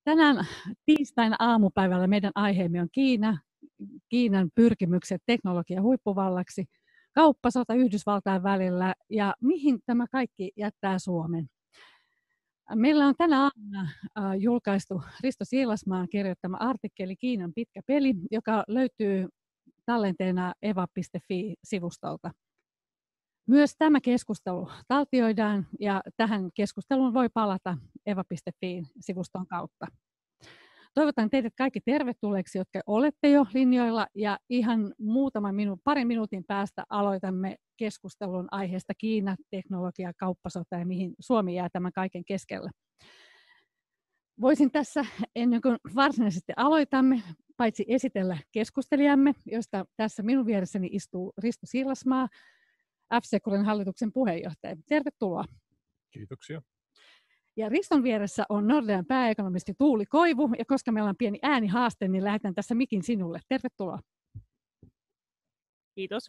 Tänään tiistaina aamupäivällä meidän aiheemme on Kiina, Kiinan pyrkimykset teknologian huippuvallaksi, kauppasota Yhdysvaltain välillä ja mihin tämä kaikki jättää Suomen. Meillä on tänä aamuna julkaistu Risto Siilasmaan kirjoittama artikkeli Kiinan pitkä peli, joka löytyy tallenteena eva.fi-sivustolta. Myös tämä keskustelu taltioidaan ja tähän keskusteluun voi palata eva.fi-sivuston kautta. Toivotan teidät kaikki tervetulleeksi, jotka olette jo linjoilla ja ihan parin minuutin päästä aloitamme keskustelun aiheesta Kiina, teknologia, kauppasota ja mihin Suomi jää tämän kaiken keskellä. Voisin tässä, ennen kuin varsinaisesti aloitamme, paitsi esitellä keskustelijamme, josta tässä minun vieressäni istuu Risto Siilasmaa, F-Securen hallituksen puheenjohtaja. Tervetuloa. Kiitoksia. Ja Riston vieressä on Nordean pääekonomisti Tuuli Koivu, ja koska meillä on pieni äänihaaste, niin lähetän tässä mikin sinulle. Tervetuloa. Kiitos.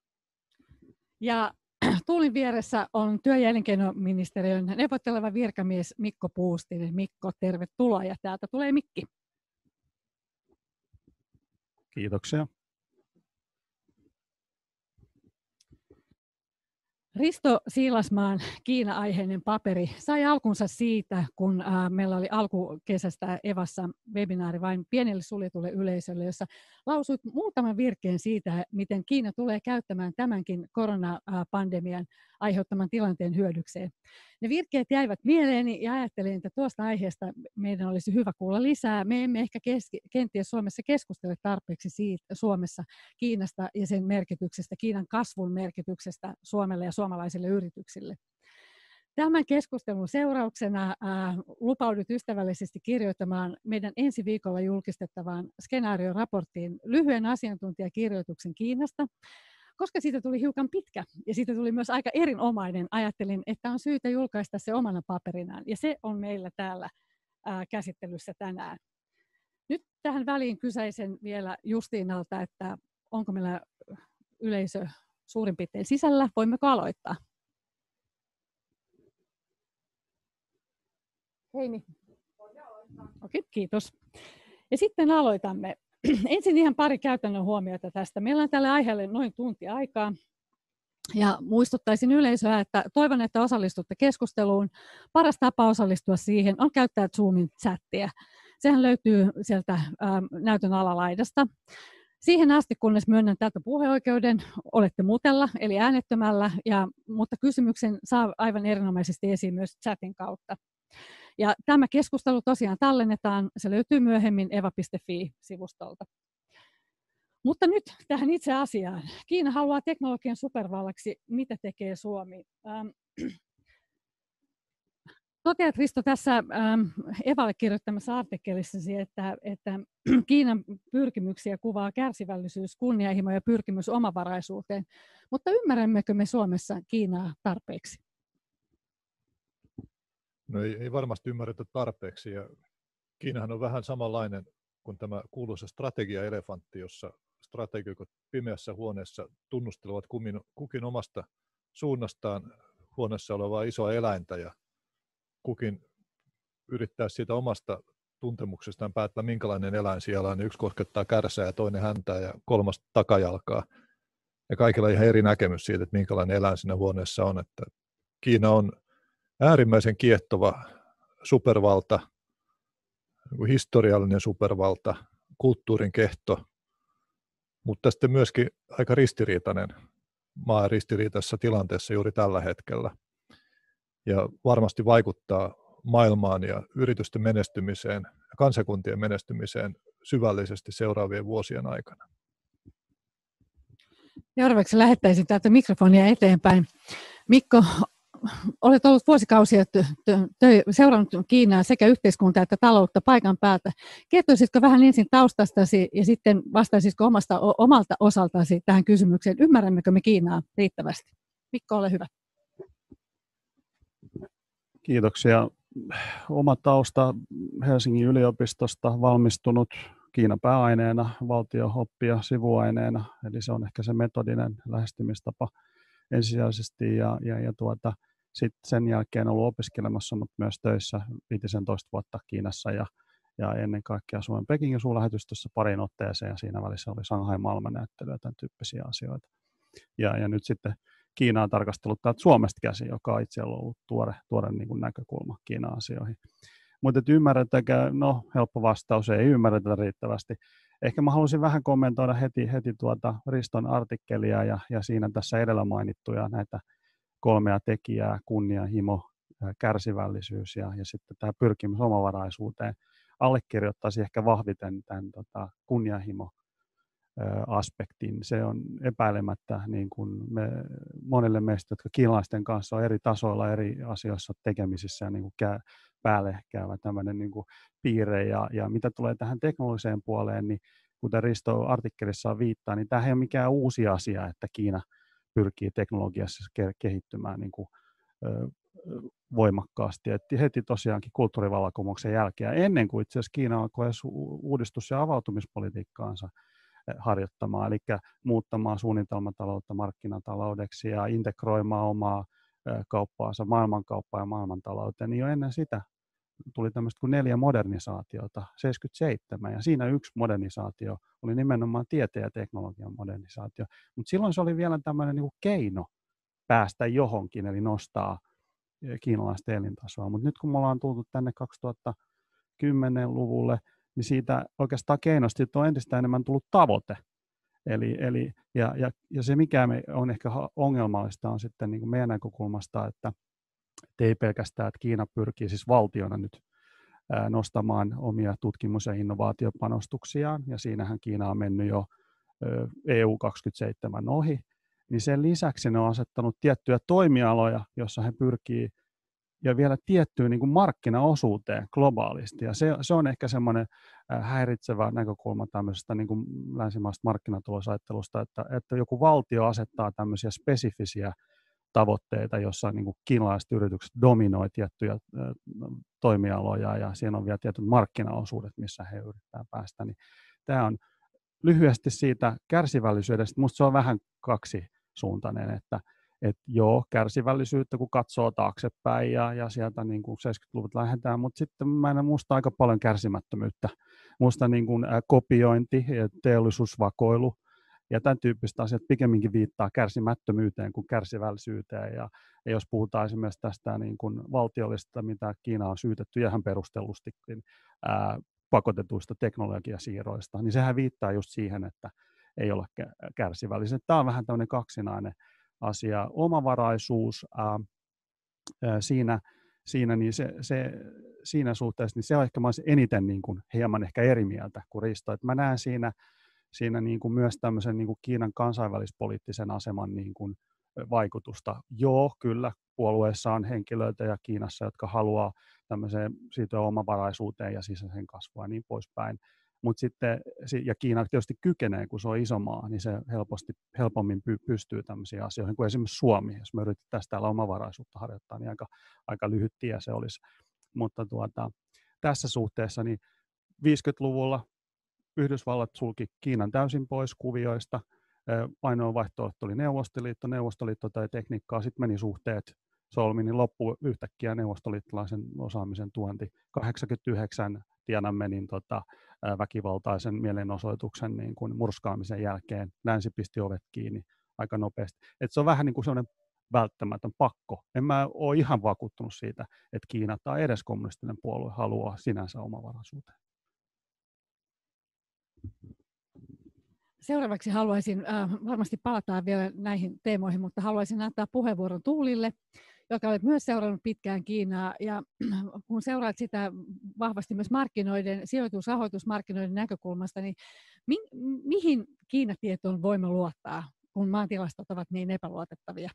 Ja Tuulin vieressä on työ- ja elinkeinoministeriön neuvotteleva virkamies Mikko Puustinen. Mikko, tervetuloa, ja täältä tulee mikki. Kiitoksia. Risto Siilasmaan Kiina-aiheinen paperi sai alkunsa siitä, kun meillä oli alkukesästä Evassa webinaari vain pienelle suljetulle yleisölle, jossa lausuit muutaman virkkeen siitä, miten Kiina tulee käyttämään tämänkin koronapandemian aiheuttaman tilanteen hyödykseen. Ne virkkeet jäivät mieleeni ja ajattelin, että tuosta aiheesta meidän olisi hyvä kuulla lisää. Me emme ehkä kenties Suomessa keskustele tarpeeksi Suomessa Kiinasta ja sen merkityksestä, Kiinan kasvun merkityksestä Suomelle ja suomalaisille yrityksille. Tämän keskustelun seurauksena lupaudut ystävällisesti kirjoittamaan meidän ensi viikolla julkistettavaan skenaarioraporttiin lyhyen asiantuntijakirjoituksen Kiinasta. Koska siitä tuli hiukan pitkä ja siitä tuli myös aika erinomainen, ajattelin, että on syytä julkaista se omana paperinaan. Ja se on meillä täällä käsittelyssä tänään. Nyt tähän väliin kysäisen vielä Justiinalta, että onko meillä yleisö suurin piirtein sisällä. Voimmeko aloittaa? Heini. Okei, kiitos. Ja sitten aloitamme. Ensin ihan pari käytännön huomiota tästä. Meillä on tälle aiheelle noin tunti aikaa. Ja muistuttaisin yleisöä, että toivon, että osallistutte keskusteluun. Paras tapa osallistua siihen on käyttää Zoomin chattia. Sehän löytyy sieltä näytön alalaidasta. Siihen asti, kunnes myönnän tältä puheoikeuden, olette mutella, eli äänettömällä, mutta kysymyksen saa aivan erinomaisesti esiin myös chatin kautta. Ja tämä keskustelu tosiaan tallennetaan, se löytyy myöhemmin eva.fi-sivustolta. Mutta nyt tähän itse asiaan. Kiina haluaa teknologian supervallaksi. Mitä tekee Suomi? Toteat, Risto, tässä Evalle kirjoittamassa artikkelissasi, että Kiinan pyrkimyksiä kuvaa kärsivällisyys, kunnianhimo ja pyrkimys omavaraisuuteen. Mutta ymmärrämmekö me Suomessa Kiinaa tarpeeksi? No ei varmasti ymmärretä tarpeeksi. Ja Kiinahan on vähän samanlainen kuin tämä kuuluisa strategiaelefantti, jossa strategikot pimeässä huoneessa tunnustelevat kukin omasta suunnastaan huoneessa olevaa isoa eläintä ja kukin yrittää siitä omasta tuntemuksestaan päättää, minkälainen eläin siellä on. Yksi koskettaa kärsää ja toinen häntää ja kolmas takajalkaa. Ja kaikilla on ihan eri näkemys siitä, että minkälainen eläin siinä huoneessa on. Että Kiina on äärimmäisen kiehtova supervalta, historiallinen supervalta, kulttuurin kehto, mutta sitten myöskin aika ristiriitainen maa ristiriitaisessa tilanteessa juuri tällä hetkellä. Ja varmasti vaikuttaa maailmaan ja yritysten menestymiseen ja kansakuntien menestymiseen syvällisesti seuraavien vuosien aikana. Seuraavaksi lähettäisin täältä mikrofonia eteenpäin. Mikko, olet ollut vuosikausia seurannut Kiinaa sekä yhteiskuntaa että taloutta paikan päältä. Kertoisitko vähän ensin taustastasi ja sitten vastaisitko omalta osaltasi tähän kysymykseen? Ymmärrämmekö me Kiinaa riittävästi? Mikko, ole hyvä. Kiitoksia. Oma tausta Helsingin yliopistosta, valmistunut Kiinan pääaineena, valtio-oppia sivuaineena, eli se on ehkä se metodinen lähestymistapa ensisijaisesti sitten sen jälkeen ollut opiskelemassa, mutta myös töissä 15 vuotta Kiinassa ja ennen kaikkea Suomen Pekingin suurlähetystössä pariin otteeseen, ja siinä välissä oli Shanghai maailmannäyttely ja tämän tyyppisiä asioita. Ja nyt sitten Kiina on tarkastellut täältä Suomesta käsin, joka on itse ollut tuore niin kuin näkökulma Kiina-asioihin. Mutta ymmärretäänkö? No, helppo vastaus, ei ymmärretä riittävästi. Ehkä mä haluaisin vähän kommentoida heti Riston artikkelia ja siinä tässä edellä mainittuja näitä 3 tekijää, kunnianhimo, kärsivällisyys ja sitten tämä pyrkimys omavaraisuuteen. Allekirjoittaisi ehkä vahviten tämän kunnianhimo aspektin. Se on epäilemättä niin kuin monelle meistä, jotka kiinalaisten kanssa on eri tasoilla, eri asioissa tekemisissä ja niin kuin päälle käyvä tämmöinen niin kuin piirre. Ja mitä tulee tähän teknologiseen puoleen, niin kuten Risto artikkelissaan viittaa, niin tämä ei ole mikään uusi asia, että Kiina pyrkii teknologiassa kehittymään niin kuin voimakkaasti. Et heti tosiaankin kulttuurivallankumouksen jälkeen, ennen kuin itse asiassa Kiina alkoi uudistus- ja avautumispolitiikkaansa harjoittamaan, eli muuttamaan suunnitelmataloutta markkinataloudeksi ja integroimaan omaa kauppaansa maailmankauppaan ja maailmantalouteen, niin jo ennen sitä tuli tämmöistä kuin 4 modernisaatiota, 77, ja siinä yksi modernisaatio oli nimenomaan tieteen ja teknologian modernisaatio, mutta silloin se oli vielä tämmöinen niin kuin keino päästä johonkin, eli nostaa kiinalaisten elintasoa, mutta nyt kun me ollaan tultu tänne 2010-luvulle, niin siitä oikeastaan keinosta on entistä enemmän tullut tavoite. Ja se, mikä on ehkä ongelmallista, on sitten niin kuin meidän näkökulmasta, että ei pelkästään, että Kiina pyrkii siis valtiona nyt nostamaan omia tutkimus- ja innovaatiopanostuksiaan, ja siinähän Kiina on mennyt jo EU 27 ohi, niin sen lisäksi ne on asettanut tiettyjä toimialoja, joissa he pyrkii ja vielä tiettyyn niin kuin markkinaosuuteen globaalisti. Ja se on ehkä semmoinen häiritsevä näkökulma tämmöisestä niin kuin länsimaista markkinatalousajattelusta, että joku valtio asettaa tämmöisiä spesifisiä tavoitteita, jossa niin kuin kiinalaiset yritykset dominoi tiettyjä toimialoja ja siinä on vielä tietyt markkinaosuudet, missä he yrittävät päästä. Niin tämä on lyhyesti siitä kärsivällisyydestä. Minusta se on vähän kaksisuuntainen, että joo, kärsivällisyyttä, kun katsoo taaksepäin ja sieltä niin kuin 70-luvut lähdetään, mutta sitten minusta aika paljon kärsimättömyyttä. Minusta niin kuin kopiointi ja teollisuusvakoilu ja tämän tyyppiset asiat pikemminkin viittaa kärsimättömyyteen kuin kärsivällisyyteen. Ja jos puhutaan esimerkiksi tästä niin kuin valtiollista, mitä Kiina on syytetty ihan perustellustikin pakotetuista teknologiasiirroista, niin sehän viittaa just siihen, että ei ole kärsivällisiä. Tämä on vähän tämmöinen kaksinainen asia. Omavaraisuus siinä suhteessa, niin se on ehkä eniten niin kuin hieman ehkä eri mieltä kuin Risto. Että mä näen siinä niin kuin myös tämmöisen niin kuin Kiinan kansainvälispoliittisen aseman niin kuin vaikutusta. Joo, kyllä, puolueessa on henkilöitä ja Kiinassa, jotka haluaa tämmöiseen siirtyä omavaraisuuteen ja sisäisen kasvua ja niin poispäin. Mutta sitten, ja Kiina tietysti kykenee, kun se on iso maa, niin se helpommin pystyy tämmöisiin asioihin kuin esimerkiksi Suomi. Jos me yritetään täällä omavaraisuutta harjoittaa, niin aika lyhyt tie se olisi. Mutta tässä suhteessa niin 50-luvulla Yhdysvallat sulki Kiinan täysin pois kuvioista. Ainoa vaihtoehto oli Neuvostoliitto tai tekniikkaa. Sitten meni suhteet solmi, niin loppui yhtäkkiä neuvostoliittolaisen osaamisen tuonti. 89 Tiananmenin väkivaltaisen mielenosoituksen niin kuin murskaamisen jälkeen länsi pisti ovet kiinni aika nopeasti. Et se on vähän niin kuin sellainen välttämätön pakko. En mä ole ihan vakuuttunut siitä, että Kiina tai edes kommunistinen puolue haluaa sinänsä omavaraisuuteen. Seuraavaksi haluaisin, varmasti palataan vielä näihin teemoihin, mutta haluaisin antaa puheenvuoron Tuulille, joka olet myös seurannut pitkään Kiinaa, ja kun seuraat sitä vahvasti myös sijoitusrahoitusmarkkinoiden näkökulmasta, niin mihin Kiinatietoon voimme luottaa, kun maantilastot ovat niin epäluotettavia?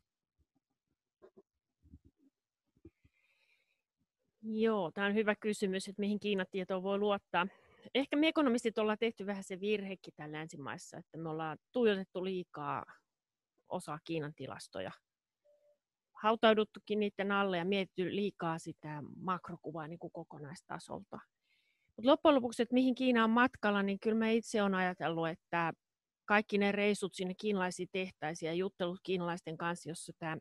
Joo, tämä on hyvä kysymys, että mihin Kiinatietoon voi luottaa. Ehkä me ekonomistit ollaan tehty vähän se virhekin täällä länsimaissa, että me ollaan tuijotettu liikaa osaa Kiinan tilastoja. Hautauduttukin niiden alle ja mietitty liikaa sitä makrokuvaa niin kuin kokonaistasolta. Mutta loppujen lopuksi, että mihin Kiina on matkalla, niin kyllä mä itse olen ajatellut, että kaikki ne reissut sinne kiinalaisiin tehtäisiin ja juttelut kiinalaisten kanssa, jossa tämä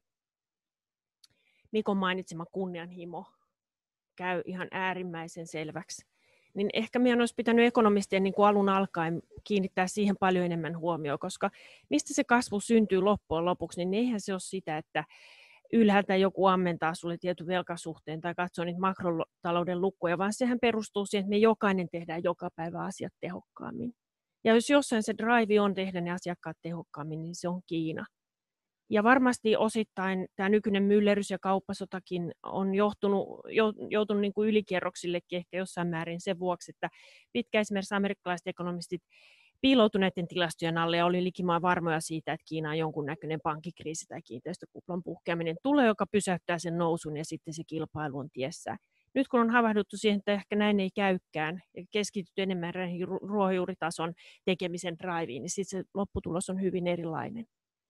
Mikon mainitsema kunnianhimo käy ihan äärimmäisen selväksi, niin ehkä meidän olisi pitänyt ekonomistien niin kuin alun alkaen kiinnittää siihen paljon enemmän huomioon, koska mistä se kasvu syntyy loppujen lopuksi, niin eihän se ole sitä, että ylhäältä joku ammentaa sulle tietyn velkasuhteen tai katsoo niitä makrotalouden lukuja, vaan sehän perustuu siihen, että me jokainen tehdään joka päivä asiat tehokkaammin. Ja jos jossain se drive on tehdä ne asiakkaat tehokkaammin, niin se on Kiina. Ja varmasti osittain tämä nykyinen myllerrys ja kauppasotakin on joutunut niin kuin ylikierroksillekin ehkä jossain määrin sen vuoksi, että pitkä esimerkiksi amerikkalaiset ekonomistit piiloutuneiden tilastojen alle ja oli likimaan varmoja siitä, että Kiina on jonkunnäköinen pankkikriisi tai kiinteistökuplan puhkeaminen tulee, joka pysäyttää sen nousun ja sitten se kilpailu on tiessä. Nyt kun on havahduttu siihen, että ehkä näin ei käykään ja keskitytty enemmän ruohonjuuritason tekemisen driveen, niin sitten se lopputulos on hyvin erilainen.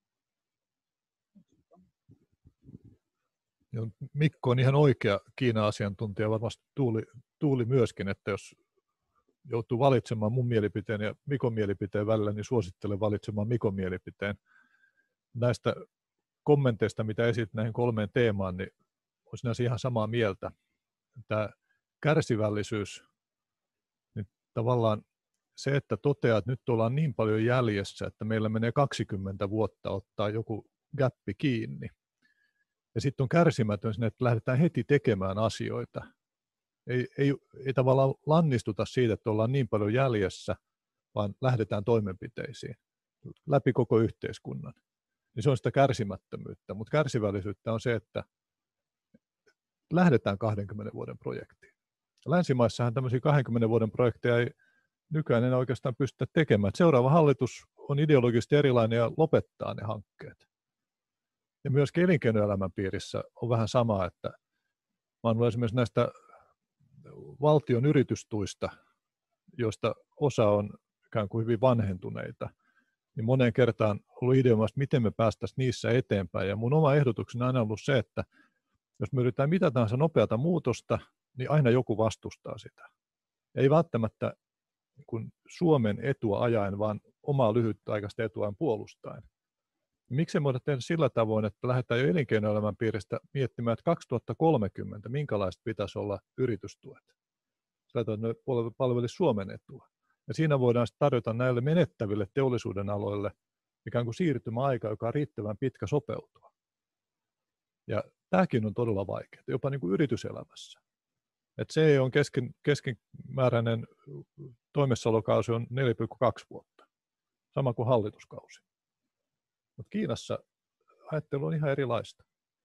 Mikko on ihan oikea Kiina-asiantuntija, varmasti Tuuli myöskin, että jos joutuu valitsemaan mun mielipiteen ja Mikon mielipiteen välillä, niin suosittelen valitsemaan Mikon mielipiteen. Näistä kommenteista, mitä esit näihin 3 teemaan, niin olisin ihan samaa mieltä. Tämä kärsivällisyys, niin tavallaan se, että toteaa, että nyt ollaan niin paljon jäljessä, että meillä menee 20 vuotta ottaa joku gäppi kiinni. Ja sitten on kärsimätön sinne, että lähdetään heti tekemään asioita. Ei tavallaan lannistuta siitä, että ollaan niin paljon jäljessä, vaan lähdetään toimenpiteisiin läpi koko yhteiskunnan. Niin se on sitä kärsimättömyyttä, mutta kärsivällisyyttä on se, että lähdetään 20 vuoden projektiin. Länsimaissahan tämmöisiä 20 vuoden projekteja ei nykyään enää oikeastaan pystytä tekemään. Seuraava hallitus on ideologisesti erilainen ja lopettaa ne hankkeet. Ja myös elinkeinoelämän piirissä on vähän sama, että mä oon ollut esimerkiksi näistä valtion yritystuista, joista osa on ikään kuin hyvin vanhentuneita, niin moneen kertaan ollut ideoimassa, miten me päästäisiin niissä eteenpäin. Ja mun oma ehdotukseni on aina ollut se, että jos me yritetään mitä tahansa nopeata muutosta, niin aina joku vastustaa sitä. Ja ei välttämättä kun Suomen etua ajaen, vaan omaa lyhytaikaista etuaan puolustaen. Miksi me voidaan tehdä sillä tavoin, että lähdetään jo elinkeinoelämän piiristä miettimään, että 2030, minkälaiset pitäisi olla yritystuet. Sillä tavalla, että ne palvelisi Suomen etua. Ja siinä voidaan tarjota näille menettäville teollisuuden aloille ikään kuin siirtymäaika, joka on riittävän pitkä sopeutua. Ja tämäkin on todella vaikeaa, jopa niin kuin yrityselämässä. Että se on keskimääräinen toimessaolokausi on 4,2 vuotta, sama kuin hallituskausi. Mutta Kiinassa ajattelu on ihan erilaista.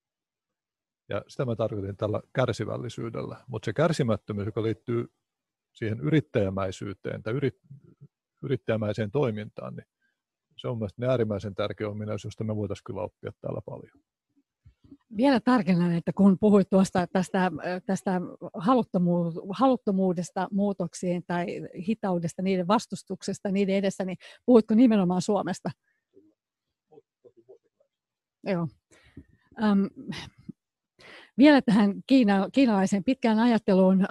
Ja sitä mä tarkoitin tällä kärsivällisyydellä. Mutta se kärsimättömyys, joka liittyy siihen yrittäjämäisyyteen tai yrittäjämäiseen toimintaan, niin se on mielestäni äärimmäisen tärkeä ominaisuus, josta me voitaisiin kyllä oppia täällä paljon. Vielä tarkennan, että kun puhuit tuosta tästä haluttomuudesta muutoksiin tai hitaudesta, niiden vastustuksesta, niiden edessä, niin puhuitko nimenomaan Suomesta? Joo. Vielä tähän kiinalaiseen pitkään ajatteluun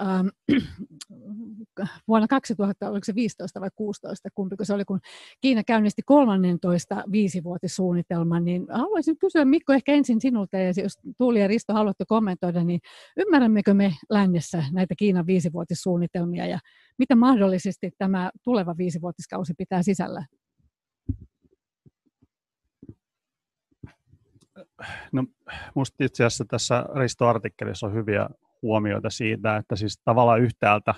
vuonna 2000, oliko se 15 vai 16, kumpiko se oli, kun Kiina käynnisti 13 viisivuotissuunnitelman, niin haluaisin kysyä Mikko ehkä ensin sinulta, ja jos Tuuli ja Risto haluatte kommentoida, niin ymmärrämmekö me lännessä näitä Kiinan viisivuotissuunnitelmia, ja mitä mahdollisesti tämä tuleva viisivuotiskausi pitää sisällä? No, musta itse asiassa tässä Risto-artikkelissa on hyviä huomioita siitä, että siis tavallaan yhtäältä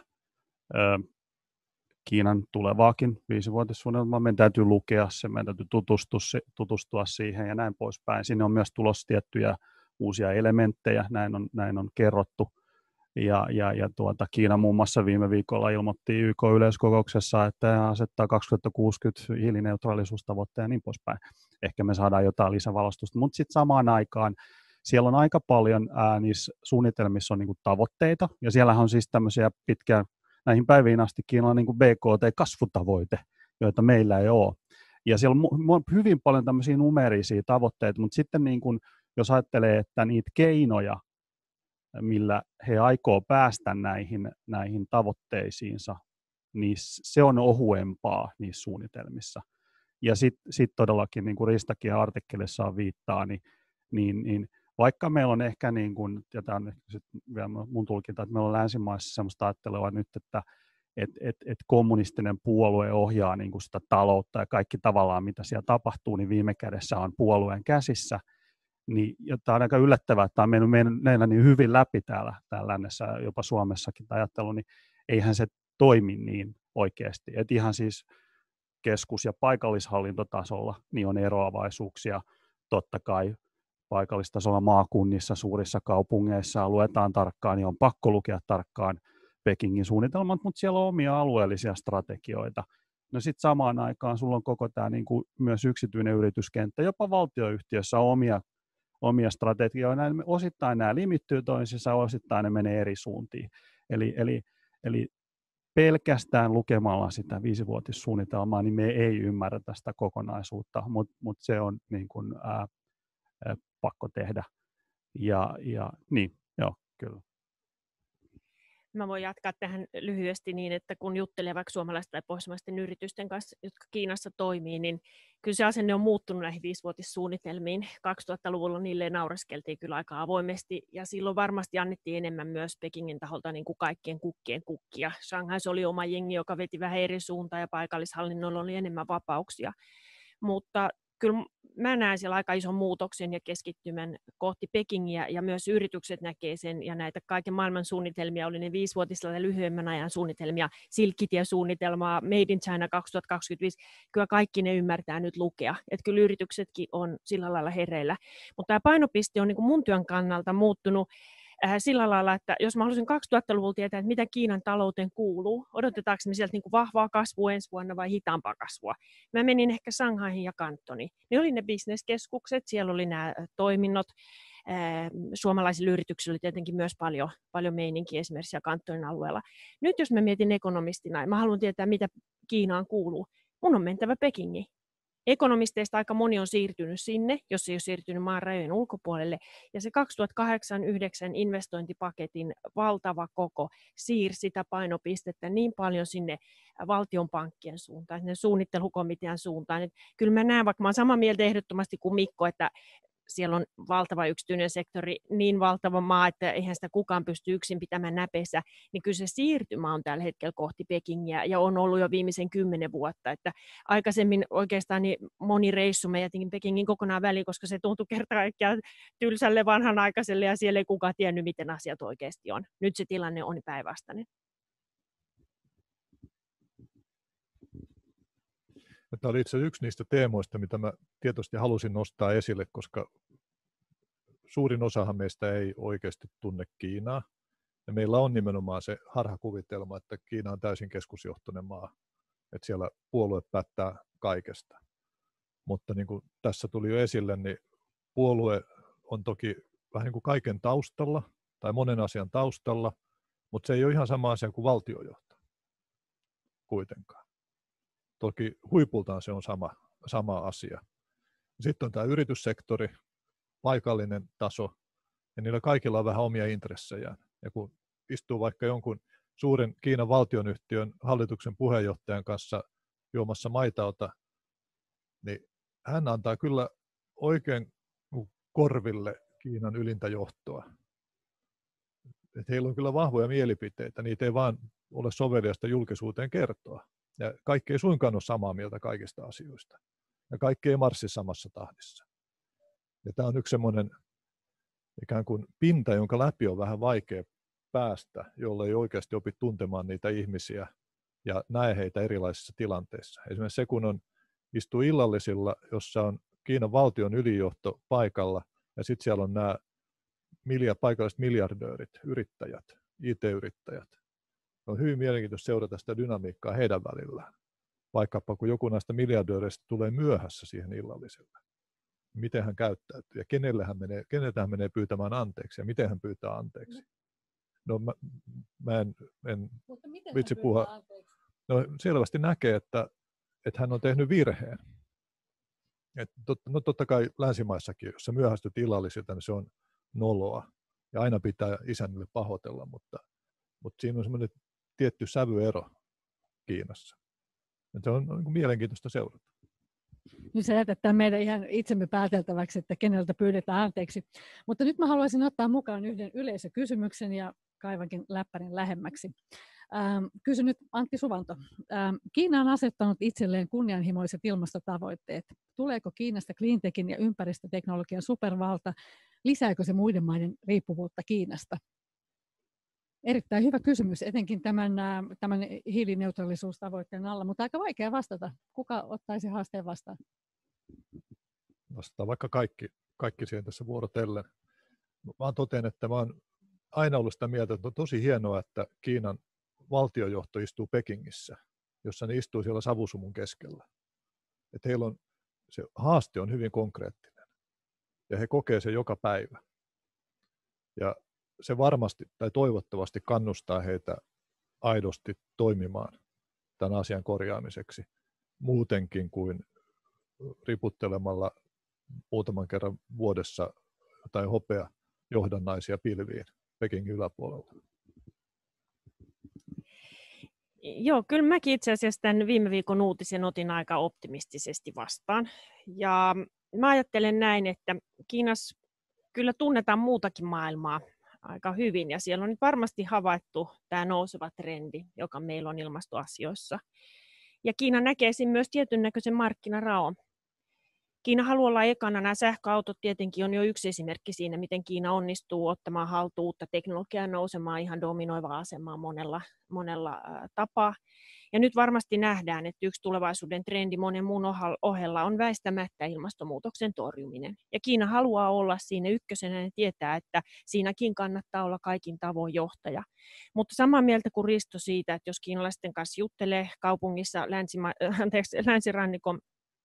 Kiinan tulevaakin viisivuotissuunnitelmaa meidän täytyy lukea se, meidän täytyy tutustua siihen ja näin poispäin. Sinne on myös tulossa tiettyjä uusia elementtejä, näin on kerrottu. Ja Kiina muun muassa viime viikolla ilmoitti YK-yleiskokouksessa, että asettaa 2060 hiilineutraalisuustavoitteen ja niin poispäin. Ehkä me saadaan jotain lisävalostusta, mutta sitten samaan aikaan siellä on aika paljon niissä suunnitelmissa on niinku tavoitteita, ja siellähän on siis tämmöisiä pitkään näihin päiviin asti Kiinalla on niinku BKT-kasvutavoite, joita meillä ei ole. Ja siellä on hyvin paljon tämmöisiä numerisia tavoitteita, mutta sitten niinku, jos ajattelee, että niitä keinoja, millä he aikoo päästä näihin tavoitteisiinsa, niin se on ohuempaa niissä suunnitelmissa. Ja sitten todellakin, niin kuin Ristakin artikkelissaan viittaa, niin vaikka meillä on ehkä, niin kuin, ja tämä on vielä mun tulkinta, että meillä on länsimaissa sellaista ajattelua nyt, että että kommunistinen puolue ohjaa niin kuin sitä taloutta ja kaikki tavallaan, mitä siellä tapahtuu, niin viime kädessä on puolueen käsissä. Niin, tämä on aika yllättävää, että tämä on mennyt meillä niin hyvin läpi täällä lännessä, jopa Suomessakin ajattelu, niin eihän se toimi niin oikeasti. Et ihan siis keskus- ja paikallishallintotasolla niin on eroavaisuuksia. Totta kai paikallistasolla maakunnissa, suurissa kaupungeissa luetaan tarkkaan, niin on pakko lukea tarkkaan Pekingin suunnitelmat, mutta siellä on omia alueellisia strategioita. No sitten samaan aikaan sulla on koko tämä niin kuin myös yksityinen yrityskenttä, jopa valtioyhtiössä on omia strategioita. Osittain nämä limittyy toisiinsa, osittain ne menee eri suuntiin. Eli pelkästään lukemalla sitä 5-vuotissuunnitelmaa, niin me ei ymmärretä sitä kokonaisuutta, mutta se on niin kuin, pakko tehdä. Ja niin, joo, kyllä. Mä voin jatkaa tähän lyhyesti niin, että kun juttelee vaikka suomalaisten tai pohjoismaisten yritysten kanssa, jotka Kiinassa toimii, niin kyllä se asenne on muuttunut näihin 5-vuotissuunnitelmiin. 2000-luvulla niille naureskeltiin kyllä aika avoimesti, ja silloin varmasti annettiin enemmän myös Pekingin taholta niin kuin kaikkien kukkien kukkia. Shanghais oli oma jengi, joka veti vähän eri suuntaan, ja paikallishallinnolla oli enemmän vapauksia. Mutta kyllä mä näen siellä aika ison muutoksen ja keskittymän kohti Pekingiä, ja myös yritykset näkee sen, ja näitä kaiken maailman suunnitelmia oli ne 5-vuotisella ja lyhyemmän ajan suunnitelmia, Silkkitie-suunnitelmaa, Made in China 2025, kyllä kaikki ne ymmärtää nyt lukea, että kyllä yrityksetkin on sillä lailla hereillä, mutta tämä painopiste on niin kuin mun työn kannalta muuttunut sillä lailla, että jos mä haluaisin 2000-luvulla tietää, että mitä Kiinan talouteen kuuluu, odotetaanko me sieltä niin kuin vahvaa kasvua ensi vuonna vai hitaampaa kasvua. Mä menin ehkä Shanghaihin ja Kantoniin. Ne oli ne bisneskeskukset, siellä oli nämä toiminnot. Suomalaisilla yrityksillä oli tietenkin myös paljon meininkiä esimerkiksi siellä Kantonin alueella. Nyt jos mä mietin ekonomistina ja mä haluan tietää, mitä Kiinaan kuuluu, mun on mentävä Pekingiin. Ekonomisteista aika moni on siirtynyt sinne, jos ei ole siirtynyt maan rajojen ulkopuolelle. Ja se 2008-2009 investointipaketin valtava koko siirsi sitä painopistettä niin paljon sinne valtion pankkien suuntaan, sinne suunnittelukomitean suuntaan. Et kyllä mä näen, vaikka mä olen samaa mieltä ehdottomasti kuin Mikko, että siellä on valtava yksityinen sektori, niin valtava maa, että eihän sitä kukaan pysty yksin pitämään näpeissä, niin kyllä se siirtymä on tällä hetkellä kohti Pekingiä ja on ollut jo viimeisen 10 vuotta. Että aikaisemmin oikeastaan niin moni reissu me jätin Pekingin kokonaan väliin, koska se tuntui kerta kaikkiaan tylsälle vanhanaikaiselle ja siellä ei kukaan tiennyt, miten asiat oikeasti on. Nyt se tilanne on päinvastainen. Tämä oli itse asiassa yksi niistä teemoista, mitä mä tietoisesti halusin nostaa esille, koska suurin osahan meistä ei oikeasti tunne Kiinaa. Ja meillä on nimenomaan se harhakuvitelma, että Kiina on täysin keskusjohtoinen maa, että siellä puolue päättää kaikesta. Mutta niin kuin tässä tuli jo esille, niin puolue on toki vähän niin kuin kaiken taustalla tai monen asian taustalla, mutta se ei ole ihan sama asia kuin valtiojohto kuitenkaan. Toki huipultaan se on sama asia. Sitten on tämä yrityssektori, paikallinen taso, ja niillä kaikilla on vähän omia intressejään. Ja kun istuu vaikka jonkun suuren Kiinan valtionyhtiön hallituksen puheenjohtajan kanssa juomassa maitaota, niin hän antaa kyllä oikein korville Kiinan ylintä johtoa. Et heillä on kyllä vahvoja mielipiteitä, niitä ei vaan ole soveliasta julkisuuteen kertoa. Ja kaikki ei suinkaan ole samaa mieltä kaikista asioista. Ja kaikki ei marssi samassa tahdissa. Ja tämä on yksi semmoinen ikään kuin pinta, jonka läpi on vähän vaikea päästä, jolle ei oikeasti opi tuntemaan niitä ihmisiä ja näe heitä erilaisissa tilanteissa. Esimerkiksi se, kun istuu illallisilla, jossa on Kiinan valtion ylijohto paikalla, ja sitten siellä on nämä paikalliset miljardöörit, yrittäjät, IT-yrittäjät. On hyvin mielenkiintoista seurata sitä dynamiikkaa heidän välillään. Vaikkapa kun joku näistä miljardööreistä tulee myöhässä siihen illalliselle. Miten hän käyttäytyy ja keneltä hän menee pyytämään anteeksi ja miten hän pyytää anteeksi. No mä en vitsi puhua. No selvästi näkee, että hän on tehnyt virheen. No totta kai länsimaissakin, jos sä myöhästyt illallisilta, niin se on noloa. Ja aina pitää isännille pahoitella, mutta siinä on semmoinen tietty sävyero Kiinassa. Ja se on niin mielenkiintoista seurata. Nyt sä jätät tämän meidän ihan itsemme pääteltäväksi, että keneltä pyydetään anteeksi. Mutta nyt mä haluaisin ottaa mukaan yhden yleisökysymyksen ja kaivankin läppärin lähemmäksi. Kysyn nyt Antti Suvanto. Kiina on asettanut itselleen kunnianhimoiset ilmastotavoitteet. Tuleeko Kiinasta cleantechin ja ympäristöteknologian supervalta? Lisääkö se muiden maiden riippuvuutta Kiinasta? Erittäin hyvä kysymys, etenkin tämän hiilineutraalisuustavoitteen alla, mutta aika vaikea vastata. Kuka ottaisi haasteen vastaan? Vastaa vaikka kaikki siihen tässä vuorotellen. Mä totean, että mä oon aina ollut sitä mieltä, että on tosi hienoa, että Kiinan valtiojohto istuu Pekingissä, jossa ne istuu siellä savusumun keskellä. Että heillä on, se haaste on hyvin konkreettinen ja he kokee sen joka päivä. Ja se varmasti tai toivottavasti kannustaa heitä aidosti toimimaan tämän asian korjaamiseksi muutenkin kuin riputtelemalla muutaman kerran vuodessa tai hopea johdannaisia pilviin Pekingin yläpuolella. Joo, kyllä mäkin itse asiassa tämän viime viikon uutisen otin aika optimistisesti vastaan. Ja mä ajattelen näin, että Kiinassa kyllä tunnetaan muutakin maailmaa aika hyvin, ja siellä on nyt varmasti havaittu tämä nouseva trendi, joka meillä on ilmastoasioissa. Ja Kiina näkee siinä myös tietyn näköisen markkinaraon. Kiina haluaa olla ekana. Nämä sähköautot tietenkin on jo yksi esimerkki siinä, miten Kiina onnistuu ottamaan haltuun uutta teknologiaa ja nousemaan ihan dominoivaa asemaa monella tapaa. Ja nyt varmasti nähdään, että yksi tulevaisuuden trendi monen muun ohella on väistämättä ilmastonmuutoksen torjuminen. Ja Kiina haluaa olla siinä ykkösenä ja tietää, että siinäkin kannattaa olla kaikin tavoin johtaja. Mutta samaa mieltä kuin Risto siitä, että jos kiinalaisten kanssa juttelee kaupungissa länsirannikon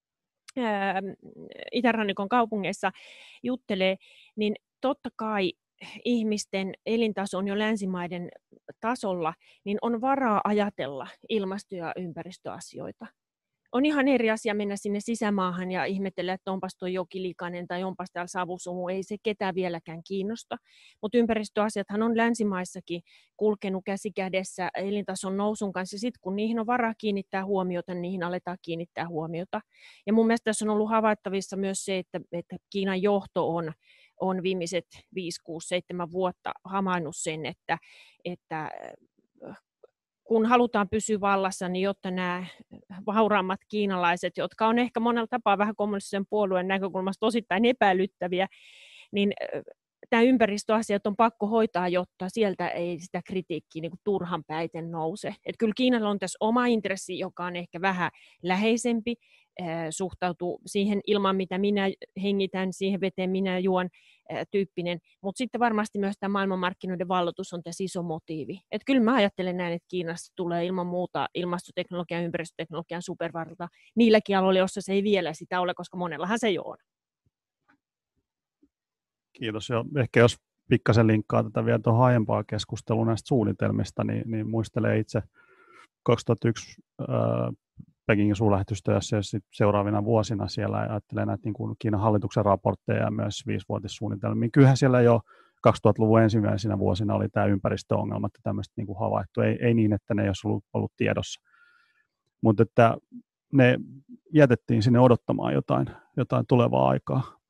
itärannikon kaupungeissa juttelee, niin totta kai ihmisten elintaso on jo länsimaiden tasolla, niin on varaa ajatella ilmasto- ja ympäristöasioita. On ihan eri asia mennä sinne sisämaahan ja ihmetellä, että onpas tuo joki likainen tai onpas täällä savusumu, ei se ketään vieläkään kiinnosta. Mutta ympäristöasiathan on länsimaissakin kulkenut käsi kädessä elintason nousun kanssa, ja sitten kun niihin on varaa kiinnittää huomiota, niin niihin aletaan kiinnittää huomiota. Ja mun mielestä tässä on ollut havaittavissa myös se, että Kiinan johto on viimeiset 5, 6, 7 vuotta havainnut sen, että kun halutaan pysyä vallassa, niin jotta nämä vauraammat kiinalaiset, jotka on ehkä monella tapaa vähän kommunistisen puolueen näkökulmasta osittain epäilyttäviä, niin tämä ympäristöasiat on pakko hoitaa, jotta sieltä ei sitä kritiikkiä niin kuin turhan päiten nouse. Et kyllä Kiinalla on tässä oma intressi, joka on ehkä vähän läheisempi, suhtautuu siihen ilman, mitä minä hengitän, siihen veteen minä juon tyyppinen. Mutta sitten varmasti myös tämä maailmanmarkkinoiden valloitus on tässä iso motiivi. Et kyllä mä ajattelen näin, että Kiinasta tulee ilman muuta ilmastoteknologian ja ympäristöteknologian supervalta niilläkin aloilla, joissa se ei vielä sitä ole, koska monellahan se jo on. Kiitos. Jo. Ehkä jos pikkasen linkkaa tätä vielä tuohon aiempaan keskusteluun näistä suunnitelmista, niin muistelee itse 2001 Pekingin suurlähetystössä ja seuraavina vuosina siellä ajattelee näitä niin kuin Kiinan hallituksen raportteja ja myös 5-vuotissuunnitelmia. Kyllähän siellä jo 2000-luvun ensimmäisenä vuosina oli tämä ympäristöongelmat ja tämmöistä niin kuin havaittu. Ei niin, että ne ei olisi ollut tiedossa. Mutta että ne jätettiin sinne odottamaan jotain tulevaa aikaa.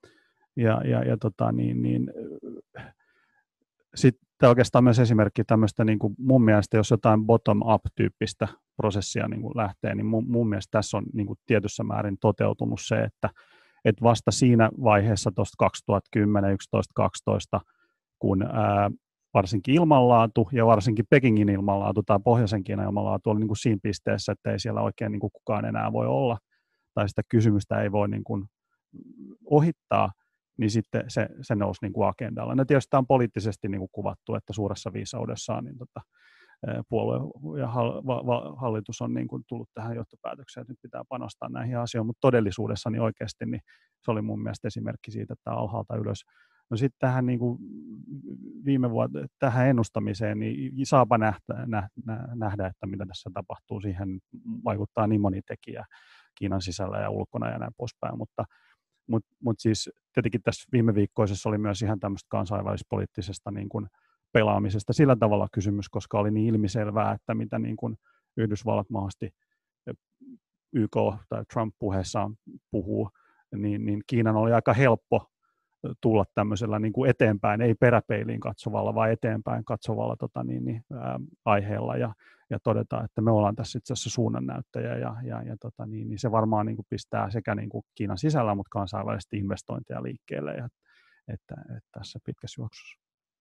Sitten oikeastaan myös esimerkki tämmöistä, niin kuin mun mielestä, jos jotain bottom-up-tyyppistä prosessia niin kuin lähtee, niin mun mielestä tässä on niin kuin tietyssä määrin toteutunut se, että vasta siinä vaiheessa tuosta 2010, 11, 12, kun varsinkin ilmanlaatu ja varsinkin Pekingin ilmanlaatu tai pohjoisen Kiinan ilmanlaatu oli niin kuin siinä pisteessä, että ei siellä oikein niin kuin kukaan enää voi olla, tai sitä kysymystä ei voi niin kuin ohittaa, niin sitten se nousi niin kuin agendalla. No tietysti tämä on poliittisesti niin kuin kuvattu, että suuressa viisaudessaan niin puolue ja hallitus on niin kuin tullut tähän johtopäätökseen, että nyt pitää panostaa näihin asioihin, mutta todellisuudessa niin oikeasti niin se oli mun mielestä esimerkki siitä, että alhaalta ylös. No sitten tähän niin kuin tähän ennustamiseen, niin saapa nähdä, että mitä tässä tapahtuu. Siihen vaikuttaa niin moni tekijä Kiinan sisällä ja ulkona ja näin poispäin, mutta siis tietenkin tässä viime viikkoisessa oli myös ihan tämmöistä kansainvälispoliittisesta niin kuin pelaamisesta sillä tavalla kysymys, koska oli niin ilmiselvää, että mitä niin kuin Yhdysvallat mahdollisesti YK tai Trump puheessaan puhuu, niin Kiinan oli aika helppo tulla tämmöisellä niin kuin eteenpäin, ei peräpeiliin katsovalla, vaan eteenpäin katsovalla aiheella. Ja ja todeta, että me ollaan tässä itse asiassa suunnannäyttäjä niin se varmaan niin kuin pistää sekä niin kuin Kiinan sisällä, mutta kansainvälisesti investointeja liikkeelle että tässä pitkässä juoksussa.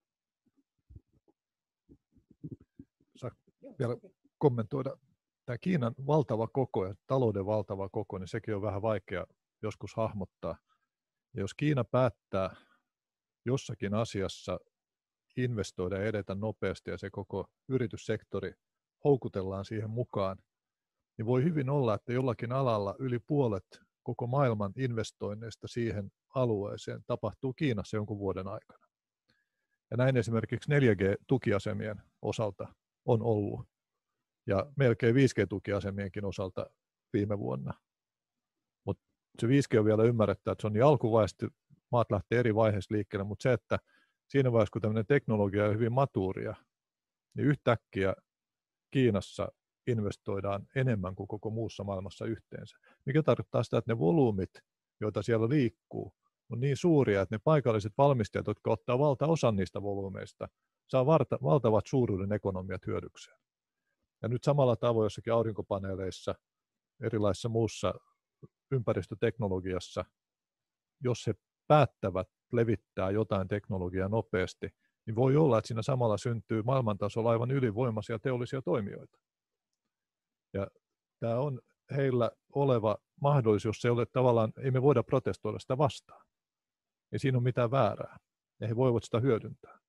Saa vielä kommentoida. Tämä Kiinan valtava koko ja talouden valtava koko, niin sekin on vähän vaikea joskus hahmottaa. Ja jos Kiina päättää jossakin asiassa investoida ja edetä nopeasti ja se koko yrityssektori houkutellaan siihen mukaan, niin voi hyvin olla, että jollakin alalla yli puolet koko maailman investoinneista siihen alueeseen tapahtuu Kiinassa jonkun vuoden aikana. Ja näin esimerkiksi 4G-tukiasemien osalta on ollut. Ja melkein 5G-tukiasemienkin osalta viime vuonna. Mutta se 5G on vielä ymmärrettävä, että se on niin alkuvaiheessa, maat lähtee eri vaiheissa liikkeelle, mutta se, että siinä vaiheessa, kun tämmöinen teknologia on hyvin matuuria, niin yhtäkkiä Kiinassa investoidaan enemmän kuin koko muussa maailmassa yhteensä. Mikä tarkoittaa sitä, että ne volyymit, joita siellä liikkuu, on niin suuria, että ne paikalliset valmistajat, jotka ottaa valtaosan niistä volyymeista, saa valtavat suuruuden ekonomiat hyödykseen. Ja nyt samalla tavoin jossakin aurinkopaneeleissa, erilaisissa muussa ympäristöteknologiassa, jos he päättävät levittää jotain teknologiaa nopeasti, niin voi olla, että siinä samalla syntyy maailmantasolla aivan ylivoimaisia teollisia toimijoita. Ja tämä on heillä oleva mahdollisuus, jos se ei ole tavallaan, ei me voida protestoida sitä vastaan. Ei siinä ole mitään väärää, ja he voivat sitä hyödyntää.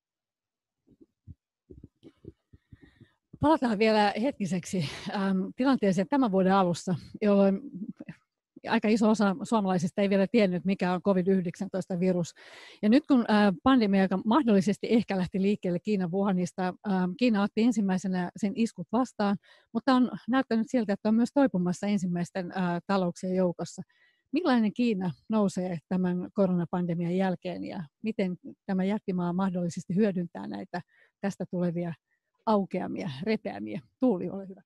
Palataan vielä hetkiseksi tilanteeseen tämän vuoden alussa, jolloin aika iso osa suomalaisista ei vielä tiennyt, mikä on COVID-19-virus. Ja nyt kun pandemia mahdollisesti ehkä lähti liikkeelle Kiinan Wuhanista, Kiina otti ensimmäisenä sen iskut vastaan, mutta on näyttänyt siltä, että on myös toipumassa ensimmäisten talouksien joukossa. Millainen Kiina nousee tämän koronapandemian jälkeen ja miten tämä jättimaa mahdollisesti hyödyntää näitä tästä tulevia aukeamia, repeämiä? Tuuli, ole hyvä.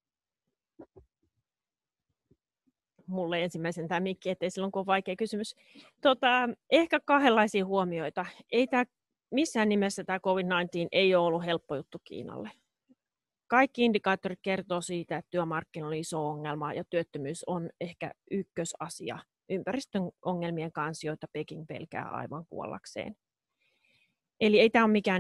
Mulle ensimmäisen tämä mikki, ettei silloin kun on vaikea kysymys. Ehkä kahdenlaisia huomioita. Ei tämä missään nimessä tämä COVID-19 ei ole ollut helppo juttu Kiinalle. Kaikki indikaattorit kertoo siitä, että työmarkkinoilla on iso ongelma ja työttömyys on ehkä ykkösasia ympäristön ongelmien kanssa, joita Peking pelkää aivan kuollakseen. Eli ei tämä ole mikään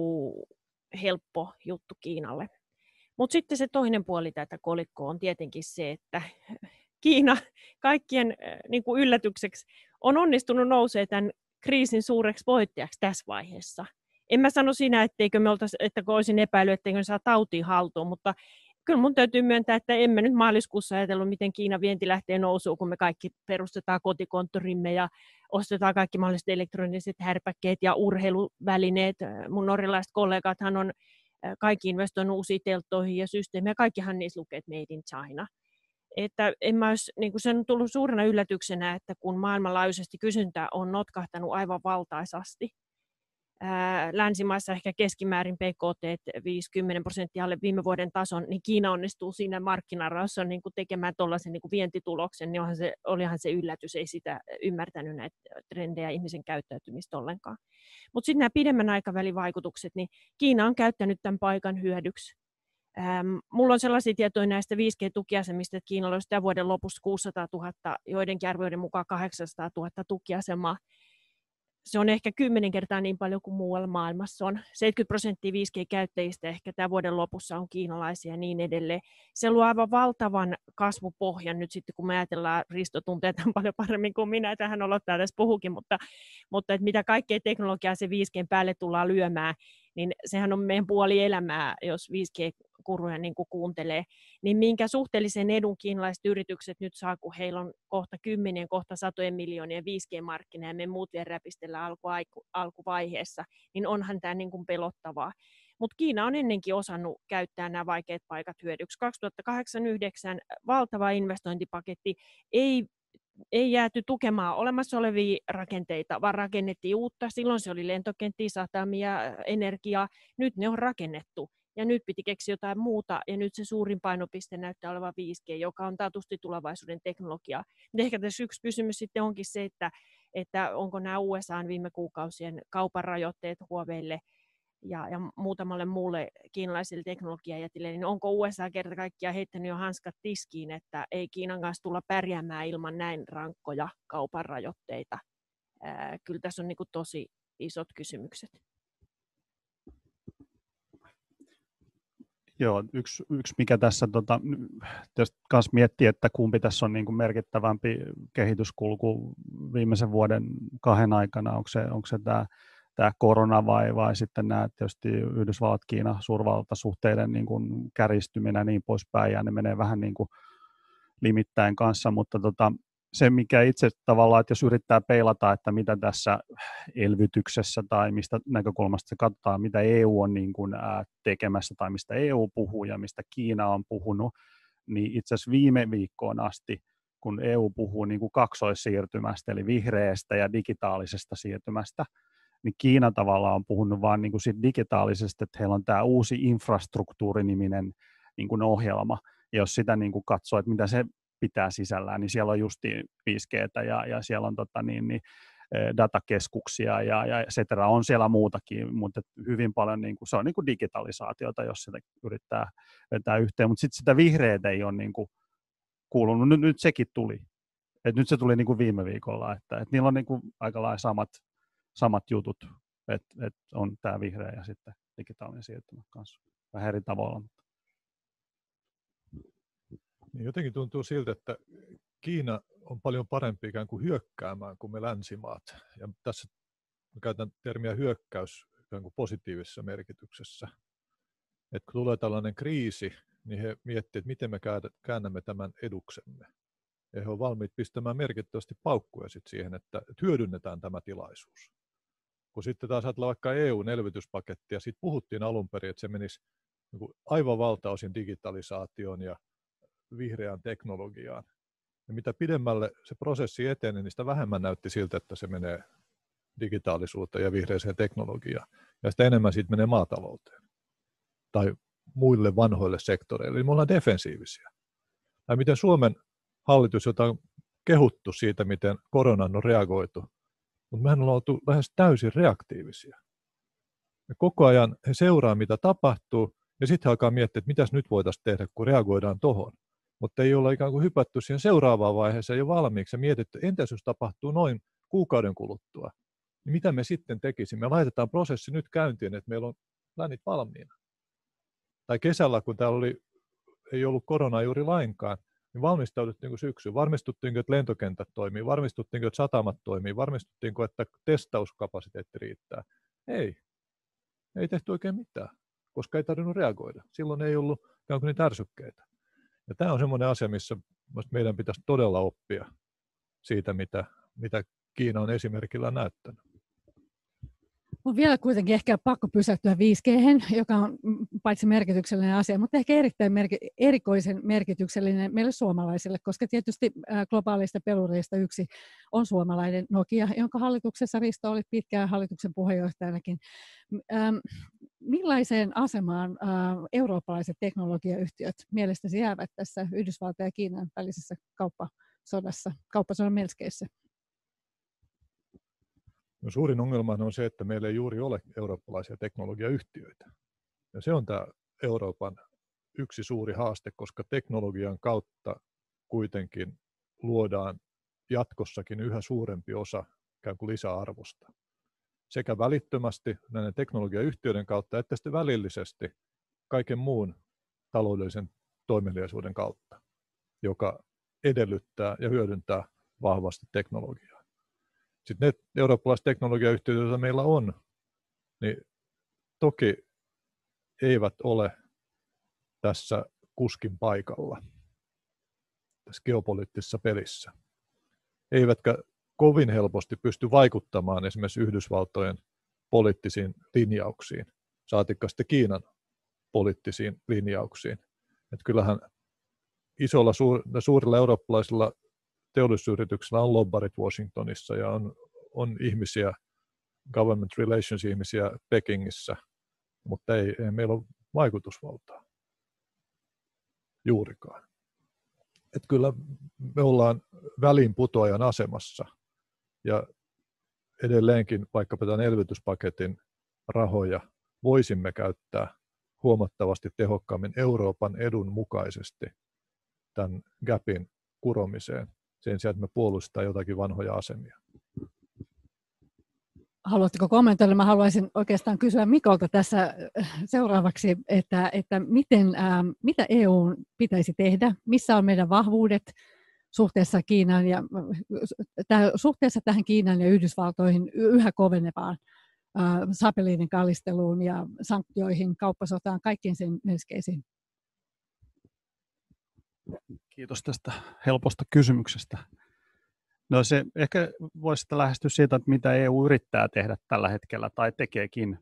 helppo juttu Kiinalle. Mutta sitten se toinen puoli tätä kolikkoa on tietenkin se, että Kiina kaikkien yllätykseksi on onnistunut nousemaan tämän kriisin suureksi voittajaksi tässä vaiheessa. En mä sano siinä, että olisin epäillyt, etteikö ne saa tautiin haltuun, mutta kyllä mun täytyy myöntää, että emme nyt maaliskuussa ajatellut, miten Kiinan vienti lähtee nousuun, kun me kaikki perustetaan kotikonttorimme ja ostetaan kaikki mahdolliset elektroniset härpäkkeet ja urheiluvälineet. Mun norjalaiset kollegathan on kaikki investoinut uusiin telttoihin ja systeemeihin, ja kaikkihan niissä lukee, että Made in China. Että se on tullut suurena yllätyksenä, että kun maailmanlaajuisesti kysyntä on notkahtanut aivan valtaisasti, länsimaissa ehkä keskimäärin PKT 50% alle viime vuoden tason, niin Kiina onnistuu siinä markkinarauhassa tekemään tuollaisen vientituloksen, niin olihan se yllätys, ei sitä ymmärtänyt näitä trendejä ihmisen käyttäytymistä ollenkaan. Mutta sitten nämä pidemmän aikavälin vaikutukset, niin Kiina on käyttänyt tämän paikan hyödyksi. Mulla on sellaisia tietoja näistä 5G-tukiasemista, että Kiinalla olisi tämän vuoden lopussa 600 000, joidenkin arvioiden mukaan 800 000 tukiasemaa. Se on ehkä 10 kertaa niin paljon kuin muualla maailmassa on. 70% 5G-käyttäjistä ehkä tämän vuoden lopussa on kiinalaisia ja niin edelleen. Se luo aivan valtavan kasvupohjan nyt sitten, kun me ajatellaan, Risto tuntee tämän paljon paremmin kuin minä, että hän olottaa tässä puhukin, mutta että mitä kaikkea teknologiaa se 5G päälle tullaan lyömään, niin sehän on meidän puoli elämää, jos 5G-kuruja niin kuin kuuntelee, niin minkä suhteellisen edun kiinalaiset yritykset nyt saa, kun heillä on kohta 100 miljoonien 5G-markkina ja me muut vielä räpistellään alkuvaiheessa, niin onhan tämä niin kuin pelottavaa. Mutta Kiina on ennenkin osannut käyttää nämä vaikeat paikat hyödyksi. 2008-2009 valtava investointipaketti ei jääty tukemaan olemassa olevia rakenteita, vaan rakennettiin uutta. Silloin se oli lentokenttiä, satamia, energiaa. Nyt ne on rakennettu ja nyt piti keksiä jotain muuta. Ja nyt se suurin painopiste näyttää olevan 5G, joka on taatusti tulevaisuuden teknologiaa. Ehkä tässä yksi kysymys sitten onkin se, että onko nämä USA:n viime kuukausien kaupan rajoitteet Huaweille ja muutamalle muulle kiinalaiselle teknologiajätille, niin onko USA kerta kaikkiaan heittänyt jo hanskat tiskiin, että ei Kiinan kanssa tulla pärjäämään ilman näin rankkoja kaupan rajoitteita? Kyllä tässä on niin kuin tosi isot kysymykset. Joo, yksi mikä tässä kans miettii, että kumpi tässä on niin kuin merkittävämpi kehityskulku viimeisen vuoden 2 aikana, onko se tämä korona vai sitten nämä tietysti Yhdysvallat-Kiina suurvaltasuhteiden niin kuin kärjistyminen ja niin poispäin, ja ne menee vähän niin kuin limittäin kanssa, mutta se, mikä itse tavallaan, että jos yrittää peilata, että mitä tässä elvytyksessä tai mistä näkökulmasta se katsotaan, mitä EU on niin kuin tekemässä tai mistä EU puhuu ja mistä Kiina on puhunut, niin itse asiassa viime viikkoon asti, kun EU puhuu niin kuin kaksoissiirtymästä, eli vihreästä ja digitaalisesta siirtymästä, niin Kiina tavallaan on puhunut vain niin kuin siitä digitaalisesta, että heillä on tämä uusi infrastruktuuriniminen niin kuin ohjelma, ja jos sitä niin kuin katsoo, että mitä se pitää sisällään, niin siellä on justiin 5G:tä ja siellä on datakeskuksia ja et cetera. On siellä muutakin, mutta hyvin paljon niin kuin, se on niin kuin digitalisaatiota, jos sitä yrittää vetää yhteen, mutta sitten sitä vihreätä ei ole niin kuin kuulunut. Nyt sekin tuli. Nyt se tuli niin kuin viime viikolla, että niillä on niin kuin aika lailla samat jutut, että on tämä vihreä ja sitten digitaalinen siirtymä kanssa vähän eri tavoilla. Niin jotenkin tuntuu siltä, että Kiina on paljon parempi ikään kuin hyökkäämään kuin me länsimaat. Ja tässä käytän termiä hyökkäys ikään kuin positiivisessa merkityksessä. Että kun tulee tällainen kriisi, niin he miettivät, että miten me käännämme tämän eduksemme. Ja he ovat valmiit pistämään merkittävästi paukkuja siihen, että hyödynnetään tämä tilaisuus. Kun sitten taas ajatellaan vaikka EU:n elvytyspaketti, ja siitä puhuttiin alun perin, että se menisi aivan valtaosin digitalisaatioon ja vihreään teknologiaan. Ja mitä pidemmälle se prosessi etenee, niin sitä vähemmän näytti siltä, että se menee digitaalisuuteen ja vihreäseen teknologiaan. Ja sitä enemmän siitä menee maatalouteen tai muille vanhoille sektoreille. Eli me ollaan defensiivisiä. Ja miten Suomen hallitus, jota on kehuttu siitä, miten koronaan on reagoitu, mutta mehän ollaan oltu lähes täysin reaktiivisia. Ja koko ajan he seuraa, mitä tapahtuu, ja sitten he alkaa miettiä, että mitäs nyt voitaisiin tehdä, kun reagoidaan tohon. Mutta ei olla ikään kuin hypätty siihen seuraavaan vaiheeseen jo valmiiksi ja mietitty, entäs jos tapahtuu noin kuukauden kuluttua, niin mitä me sitten tekisimme? Me laitetaan prosessi nyt käyntiin, että meillä on länit valmiina. Tai kesällä, kun täällä ei ollut koronaa juuri lainkaan, niin valmistauduttiinko syksyyn? Varmistuttiinko, että lentokentät toimii? Varmistuttiinko, että satamat toimii? Varmistuttiinko, että testauskapasiteetti riittää? Ei tehty oikein mitään, koska ei tarvinnut reagoida. Silloin ei ollut ikään kuin niitä ärsykkeitä. Ja tämä on semmoinen asia, missä meidän pitäisi todella oppia siitä, mitä Kiina on esimerkillä näyttänyt. On vielä kuitenkin ehkä pakko pysähtyä 5G:hen, joka on paitsi merkityksellinen asia, mutta ehkä erittäin erikoisen merkityksellinen meille suomalaisille, koska tietysti globaalista pelureista yksi on suomalainen Nokia, jonka hallituksessa Risto oli pitkään hallituksen puheenjohtajanakin. Millaiseen asemaan eurooppalaiset teknologiayhtiöt mielestäsi jäävät tässä Yhdysvaltain ja Kiinan välisessä kauppasodan melskeissä? No, suurin ongelma on se, että meillä ei juuri ole eurooppalaisia teknologiayhtiöitä. Ja se on tämä Euroopan yksi suuri haaste, koska teknologian kautta kuitenkin luodaan jatkossakin yhä suurempi osa ikään kuin lisäarvosta. Sekä välittömästi näiden teknologiayhtiöiden kautta, että sitten välillisesti kaiken muun taloudellisen toimeliaisuuden kautta, joka edellyttää ja hyödyntää vahvasti teknologiaa. Sitten ne eurooppalaiset teknologiayhtiöt, joita meillä on, niin toki eivät ole tässä kuskin paikalla, tässä geopoliittisessa pelissä. Eivätkä kovin helposti pysty vaikuttamaan esimerkiksi Yhdysvaltojen poliittisiin linjauksiin, saatikka sitten Kiinan poliittisiin linjauksiin. Että kyllähän isolla suurilla eurooppalaisilla teollisuusyrityksillä on lobbarit Washingtonissa ja on ihmisiä, government relations ihmisiä Pekingissä, mutta ei meillä ole vaikutusvaltaa juurikaan. Että kyllä me ollaan väliinputoajan asemassa ja edelleenkin vaikkapa tämän elvytyspaketin rahoja voisimme käyttää huomattavasti tehokkaammin Euroopan edun mukaisesti tämän gapin kuromiseen sen sijaan, että me puolustetaan jotakin vanhoja asemia. Haluatteko kommentoida? Mä haluaisin oikeastaan kysyä Mikolta tässä seuraavaksi, että mitä EU pitäisi tehdä, missä on meidän vahvuudet suhteessa Kiinaan ja suhteessa tähän Kiinan ja Yhdysvaltoihin yhä kovenevaan sapeliinin kallisteluun ja sanktioihin, kauppasotaan, kaikkiin sen keskeisiin. Kiitos tästä helposta kysymyksestä. No se ehkä voisi lähestyä siitä, että mitä EU yrittää tehdä tällä hetkellä tai tekeekin.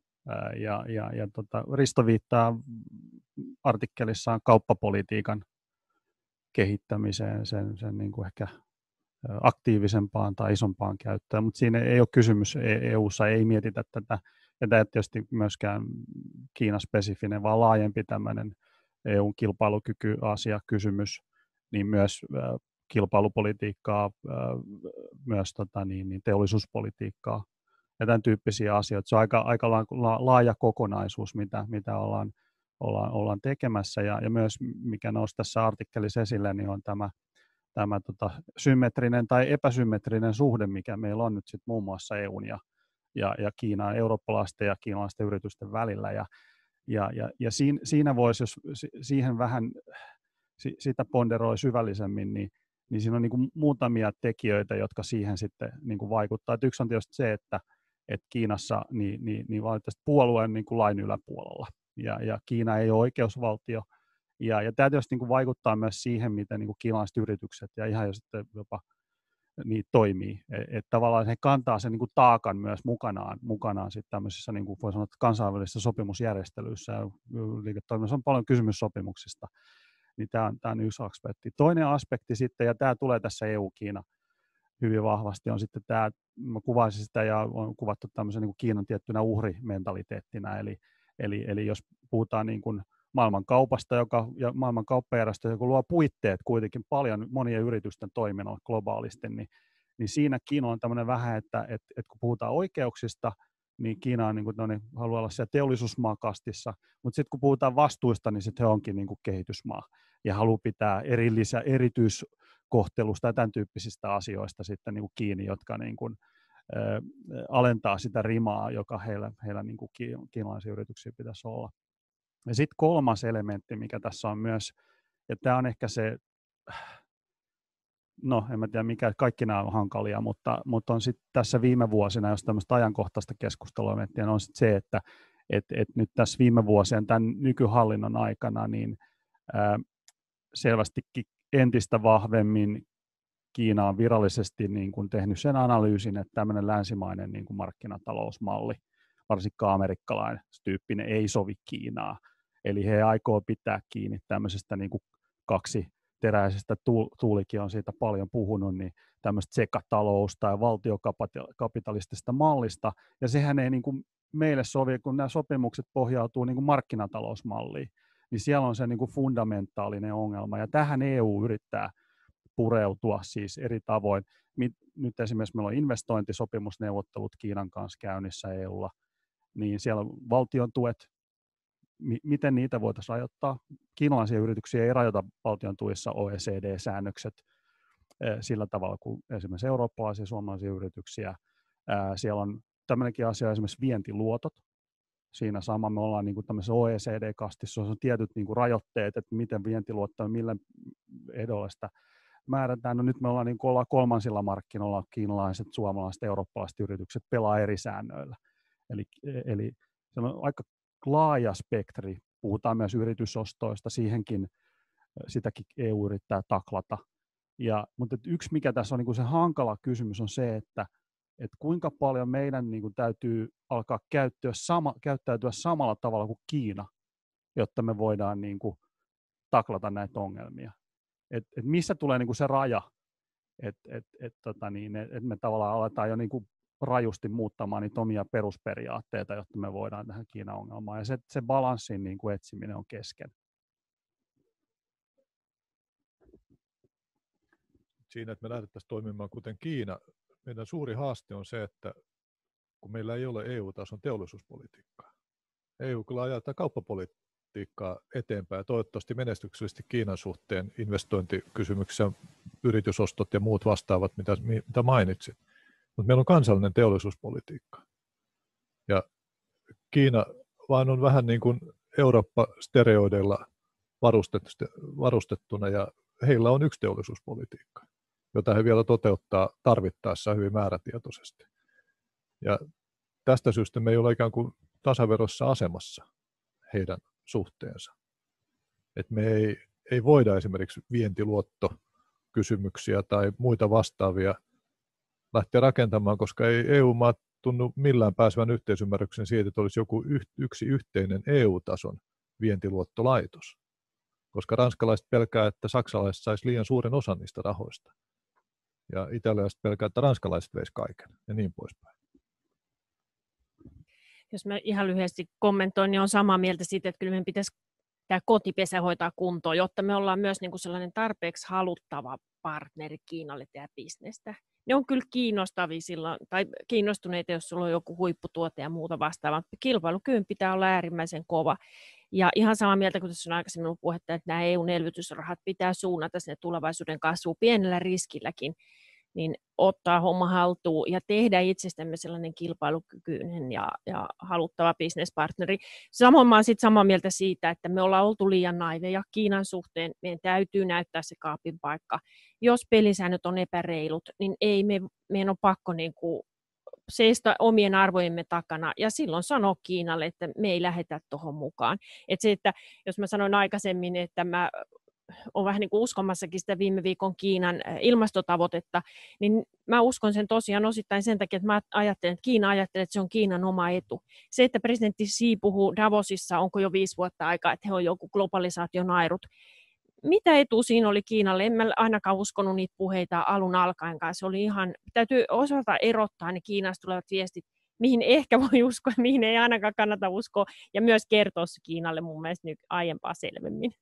Risto viittaa artikkelissaan kauppapolitiikan kehittämiseen, sen niin kuin ehkä aktiivisempaan tai isompaan käyttöön, mutta siinä ei ole kysymys, EU:ssa ei mietitä tätä, ja tämä ei tietysti myöskään Kiina-spesifinen, vaan laajempi tämmöinen EUn kilpailukyky-asia-kysymys, niin myös kilpailupolitiikkaa, myös teollisuuspolitiikkaa ja tämän tyyppisiä asioita. Se on aika laaja kokonaisuus, mitä ollaan tekemässä, ja myös mikä nousi tässä artikkelissa esille, niin on tämä symmetrinen tai epäsymmetrinen suhde, mikä meillä on nyt sit muun muassa EUn ja Kiinan, eurooppalaisten ja kiinalaisten yritysten välillä. Ja siinä voisi, jos siihen vähän sitä ponderoi syvällisemmin, niin siinä on niin kuin muutamia tekijöitä, jotka siihen sitten niin kuin vaikuttaa. Et yksi on tietysti se, että Kiinassa niin valitettavasti puolue on niin kuin lain yläpuolella, ja Kiina ei ole oikeusvaltio. Ja tämä tietysti niin kuin vaikuttaa myös siihen, miten niin kuin kiinalaiset yritykset ja ihan jo sitten jopa niin toimii. Että tavallaan he kantaa sen niin kuin taakan myös mukanaan sitten tämmöisissä, niin kuin voi sanoa, kansainvälisissä sopimusjärjestelyissä ja liiketoiminnassa on paljon kysymyssopimuksista. Niin tämä on yksi aspekti. Toinen aspekti sitten, ja tämä tulee tässä EU-Kiina hyvin vahvasti, on sitten tämä, mä kuvaisin sitä ja on kuvattu tämmöisen niin kuin Kiinan tiettynä uhrimentaliteettina, eli jos puhutaan niin kuin maailmankaupasta ja maailman kauppajärjestö, joka luo puitteet kuitenkin paljon monien yritysten toiminnalle globaalisti, niin siinä Kiina on tämmöinen vähän, että kun puhutaan oikeuksista, niin Kiina on niin kuin haluaa olla siellä teollisuusmaakastissa, mutta sitten kun puhutaan vastuista, niin sitten he onkin niin kuin kehitysmaa ja haluaa pitää erityiskohtelusta ja tämän tyyppisistä asioista sitten niin kuin kiinni, jotka niin kuin alentaa sitä rimaa, joka heillä niin kuin kiinalaisia yrityksiä pitäisi olla. Ja sitten kolmas elementti, mikä tässä on myös, ja tämä on ehkä se, no en mä tiedä mikä, kaikki nämä on hankalia, mutta on sitten tässä viime vuosina, jos tämmöistä ajankohtaista keskustelua miettiä, on sitten se, että nyt tässä viime vuosien tämän nykyhallinnon aikana, niin selvästikin entistä vahvemmin Kiina on virallisesti niin kuin tehnyt sen analyysin, että tämmöinen länsimainen niin kuin markkinatalousmalli, varsinkaan amerikkalainen tyyppinen, ei sovi Kiinaa. Eli he aikoo pitää kiinni tämmöisestä niin kuin kaksiteräisestä, Tuulikin on siitä paljon puhunut, niin tämmöistä sekatalous- tai valtiokapitalistista mallista, ja sehän ei niin kuin meille sovi, kun nämä sopimukset pohjautuu niin kuin markkinatalousmalliin, niin siellä on se niin kuin fundamentaalinen ongelma, ja tähän EU yrittää pureutua siis eri tavoin. Nyt esimerkiksi meillä on investointisopimusneuvottelut Kiinan kanssa käynnissä EUlla, niin siellä on valtion tuet, miten niitä voitaisiin rajoittaa. Kiinalaisia yrityksiä ei rajoita valtion tuissa OECD-säännökset sillä tavalla kuin esimerkiksi eurooppalaisia ja suomalaisia yrityksiä. Siellä on tämmöinenkin asia, esimerkiksi vientiluotot. Siinä sama me ollaan niin kuin tämmöisessä OECD-kastissa, on tietyt niin kuin rajoitteet, että miten vientiluottoja, millä ehdolla sitä määrätään. No nyt me ollaan, niin kuin ollaan kolmansilla markkinoilla, kiinalaiset, suomalaiset, eurooppalaiset yritykset pelaa eri säännöillä. Eli se on aika laaja spektri. Puhutaan myös yritysostoista, sitäkin EU yrittää taklata. Mutta yksi, mikä tässä on niin kuin se hankala kysymys, on se, että kuinka paljon meidän niin kuin täytyy alkaa käyttäytyä samalla tavalla kuin Kiina, jotta me voidaan niin kuin taklata näitä ongelmia. Et missä tulee niin kuin se raja, että me tavallaan aletaan jo niin kuin rajusti muuttamaan niitä omia perusperiaatteita, jotta me voidaan tähän Kiinan ongelmaan. Ja se balanssin niin kuin etsiminen on kesken. Siinä, että me lähdettäisiin toimimaan kuten Kiina, meidän suuri haaste on se, että kun meillä ei ole EU-tason teollisuuspolitiikkaa, EU kyllä ajaa tätä kauppapolitiikkaa eteenpäin ja toivottavasti menestyksellisesti Kiinan suhteen investointikysymyksissä, yritysostot ja muut vastaavat, mitä mainitsit. Mutta meillä on kansallinen teollisuuspolitiikka. Ja Kiina vaan on vähän niin kuin Eurooppa-stereoideilla varustettuna ja heillä on yksi teollisuuspolitiikka, jota he vielä toteuttaa tarvittaessa hyvin määrätietoisesti. Ja tästä syystä me ei ole ikään kuin tasaverossa asemassa heidän suhteensa. Et me ei voida esimerkiksi vientiluottokysymyksiä tai muita vastaavia lähteä rakentamaan, koska ei EU-maat tunnu millään pääsevän yhteisymmärryksen siitä, että olisi joku yksi yhteinen EU-tason vientiluottolaitos. Koska ranskalaiset pelkää, että saksalaiset saisi liian suuren osan niistä rahoista. Ja italialaiset pelkää, että ranskalaiset veisi kaiken ja niin poispäin. Jos mä ihan lyhyesti kommentoin, niin on samaa mieltä siitä, että kyllä meidän pitäisi tämä kotipesä hoitaa kuntoon, jotta me ollaan myös niin kuin sellainen tarpeeksi haluttava partneri Kiinalle tehdä bisnestä. Ne on kyllä kiinnostavia silloin, tai kiinnostuneita, jos sulla on joku huipputuote ja muuta vastaavaa. Kilpailukyvyn pitää olla äärimmäisen kova. Ja ihan samaa mieltä, kun tässä on aikaisemmin ollut puhetta, että nämä EU-elvytysrahat pitää suunnata sinne tulevaisuuden kasvuun pienellä riskilläkin, niin ottaa homma haltuun ja tehdä itsestämme sellainen kilpailukykyinen ja haluttava businesspartneri. Samoin mä olen sitten samaa mieltä siitä, että me ollaan oltu liian naiveja Kiinan suhteen. Meidän täytyy näyttää se kaapin paikka. Jos pelisäännöt on epäreilut, niin ei meidän on pakko niinku seistä omien arvojemme takana ja silloin sanoa Kiinalle, että me ei lähdetä tuohon mukaan. Että jos mä sanoin aikaisemmin, että mä olen vähän niin kuin uskomassakin sitä viime viikon Kiinan ilmastotavoitetta, niin mä uskon sen tosiaan osittain sen takia, että mä ajattelen, että Kiina ajattelee, että se on Kiinan oma etu. Se, että presidentti Xi puhuu Davosissa, onko jo 5 vuotta aikaa, että he on joku globalisaationairut. Mitä etu siinä oli Kiinalle? En mä ainakaan uskonut niitä puheita alun alkaenkaan. Se oli ihan, täytyy osata erottaa ne Kiinasta tulevat viestit, mihin ehkä voi uskoa, mihin ei ainakaan kannata uskoa, ja myös kertoa se Kiinalle mun mielestä nyt aiempaa selvemmin.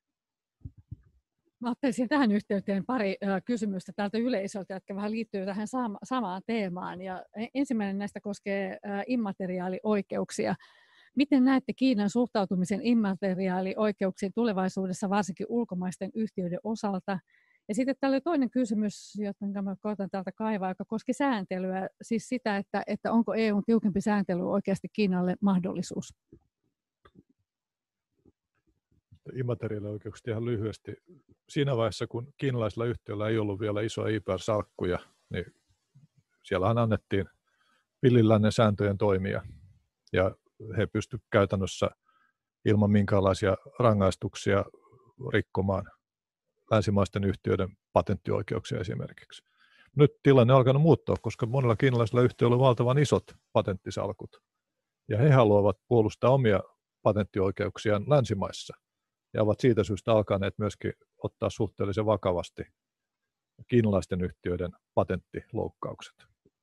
Mä ottaisin tähän yhteyteen pari kysymystä täältä yleisöltä, jotka vähän liittyy tähän samaan teemaan. Ja ensimmäinen näistä koskee immateriaalioikeuksia. Miten näette Kiinan suhtautumisen immateriaalioikeuksiin tulevaisuudessa, varsinkin ulkomaisten yhtiöiden osalta? Ja sitten täällä oli toinen kysymys, jota mä koitan täältä kaivaa, joka koski sääntelyä, siis sitä, että onko EUn tiukempi sääntely oikeasti Kiinalle mahdollisuus? Immateriaalioikeukset ihan lyhyesti. Siinä vaiheessa, kun kiinalaisilla yhtiöillä ei ollut vielä isoja IPR-salkkuja, niin siellähän annettiin pillillännen sääntöjen toimia. Ja he pystyivät käytännössä ilman minkäänlaisia rangaistuksia rikkomaan länsimaisten yhtiöiden patenttioikeuksia esimerkiksi. Nyt tilanne on alkanut muuttua, koska monilla kiinalaisilla yhtiöillä on valtavan isot patenttisalkut. Ja he haluavat puolustaa omia patenttioikeuksiaan länsimaissa. Ja ovat siitä syystä alkaneet myöskin ottaa suhteellisen vakavasti kiinalaisten yhtiöiden patenttiloukkaukset.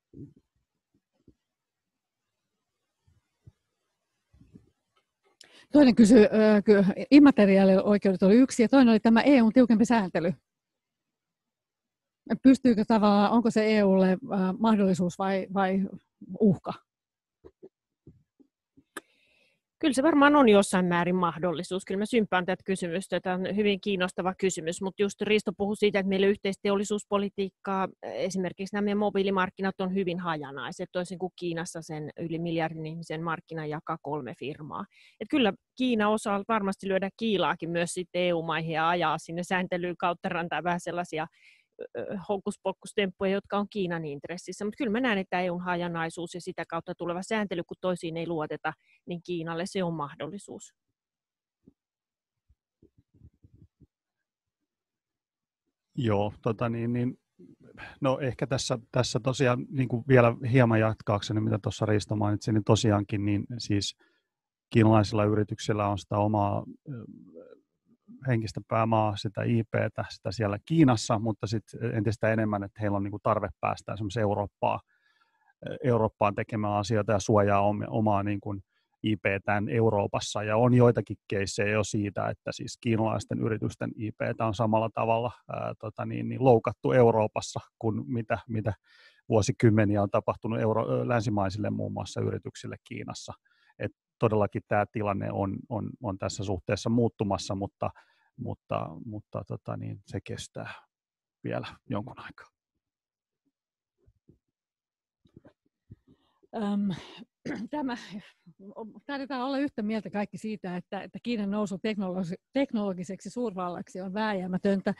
Toinen kysyy, immateriaalioikeudet oli yksi, ja toinen oli tämä EUn tiukempi sääntely. Pystyykö tavallaan, onko se EUlle mahdollisuus vai uhka? Kyllä se varmaan on jossain määrin mahdollisuus. Kyllä mä sympaan tätä kysymystä. Tämä on hyvin kiinnostava kysymys, mutta just Risto puhui siitä, että meillä on yhteisteollisuuspolitiikkaa. Esimerkiksi nämä meidän mobiilimarkkinat on hyvin hajanaiset, toisin kuin Kiinassa sen yli miljardin ihmisen markkinan jakaa 3 firmaa. Että kyllä Kiina osaa varmasti lyödä kiilaakin myös sitten EU-maihin ja ajaa sinne sääntelyyn kautta rantaa vähän sellaisia hokkuspokkustemppuja, jotka on Kiinan intressissä. Mutta kyllä mä näen, että EUn hajanaisuus ja sitä kautta tuleva sääntely, kun toisiin ei luoteta, niin Kiinalle se on mahdollisuus. Joo, no ehkä tässä tosiaan niin kuin vielä hieman jatkaakseni, mitä tuossa Risto mainitsi, niin tosiaankin niin siis kiinalaisilla yrityksillä on sitä omaa henkistä pääomaa, sitä IP:tä, sitä siellä Kiinassa, mutta sitten entistä enemmän, että heillä on niin kuin tarve päästä esimerkiksi Eurooppaan tekemään asioita ja suojaa omaa niin kuin IP:tään Euroopassa. Ja on joitakin keissejä jo siitä, että siis kiinalaisten yritysten IP:tä on samalla tavalla loukattu Euroopassa kuin mitä vuosikymmeniä on tapahtunut länsimaisille muun muassa yrityksille Kiinassa. Et todellakin tämä tilanne on tässä suhteessa muuttumassa, mutta se kestää vielä jonkun aikaa. Taidetaan olla yhtä mieltä kaikki siitä, että Kiinan nousu teknologiseksi suurvallaksi on vääjäämätöntä.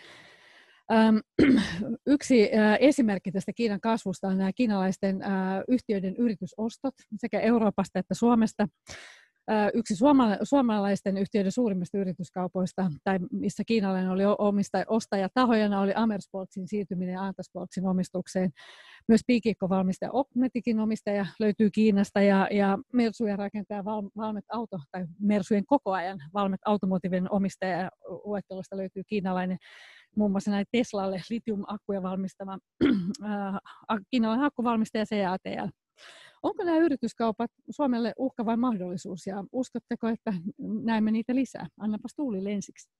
Yksi esimerkki tästä Kiinan kasvusta on nämä kiinalaisten yhtiöiden yritysostot sekä Euroopasta että Suomesta. Yksi suomalaisten yhtiöiden suurimmista yrityskaupoista, tai missä kiinalainen oli ostajatahojana, oli Amersportsin siirtyminen Antasportsin omistukseen. Myös piikiikkovalmistaja Opmetikin omistaja löytyy Kiinasta, ja Mersujen rakentaja Valmet Auto, tai Mersujen koko ajan Valmet Automotiven omistaja luettelosta löytyy kiinalainen. Muun muassa näitä Teslalle litium-akkuja valmistava kiinalainen akkuvalmistaja CATL. Onko nämä yrityskaupat Suomelle uhka vai mahdollisuus, ja uskotteko, että näemme niitä lisää? Annapas tuuli ensiksi.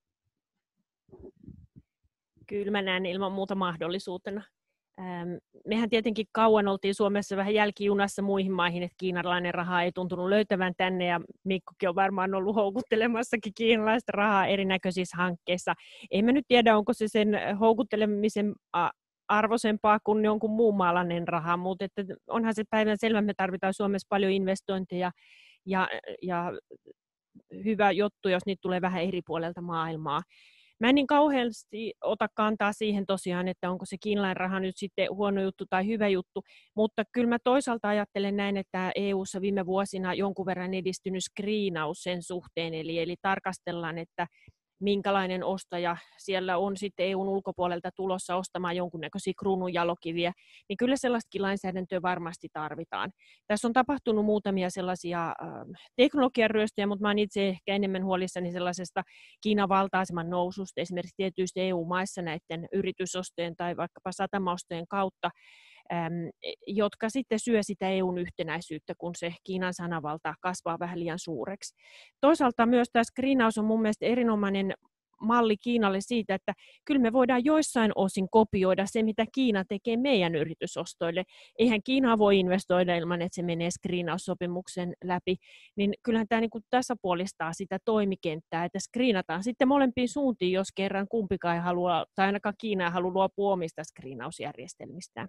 Kyllä mä näen ilman muuta mahdollisuutena. Mehän tietenkin kauan oltiin Suomessa vähän jälkijunassa muihin maihin, että kiinalainen raha ei tuntunut löytävän tänne, ja Mikkokin on varmaan ollut houkuttelemassakin kiinalaista rahaa erinäköisissä hankkeissa. En mä nyt tiedä, onko se sen houkuttelemisen arvoisempaa kuin jonkun muun maalainen raha, mutta että onhan se päivän selvä, me tarvitaan Suomessa paljon investointeja ja hyvä juttu, jos niitä tulee vähän eri puolelta maailmaa. Mä en niin kauheasti ota kantaa siihen tosiaan, että onko se kiinalainen raha nyt sitten huono juttu tai hyvä juttu, mutta kyllä mä toisaalta ajattelen näin, että EU:ssa viime vuosina jonkun verran edistynyt screenaus sen suhteen, eli tarkastellaan, että minkälainen ostaja siellä on sitten EUn ulkopuolelta tulossa ostamaan jonkunnäköisiä kruununjalokiviä, niin kyllä sellaistakin lainsäädäntöä varmasti tarvitaan. Tässä on tapahtunut muutamia sellaisia teknologiaryöstöjä, mutta mä olen itse ehkä enemmän huolissani sellaisesta Kiinan valta-aseman noususta, esimerkiksi tietysti EU-maissa näiden yritysostojen tai vaikkapa satamaostojen kautta, jotka sitten syö sitä EUn yhtenäisyyttä, kun se Kiinan sanavalta kasvaa vähän liian suureksi. Toisaalta myös tämä screenaus on mun mielestä erinomainen malli Kiinalle siitä, että kyllä me voidaan joissain osin kopioida se, mitä Kiina tekee meidän yritysostoille. Eihän Kiina voi investoida ilman, että se menee screenaussopimuksen läpi, niin kyllähän tämä niin kuin tasapuolistaa sitä toimikenttää, että screenataan sitten molempiin suuntiin, jos kerran kumpikaan ei halua, tai ainakaan Kiina ei halua luopua omista screenausjärjestelmistään.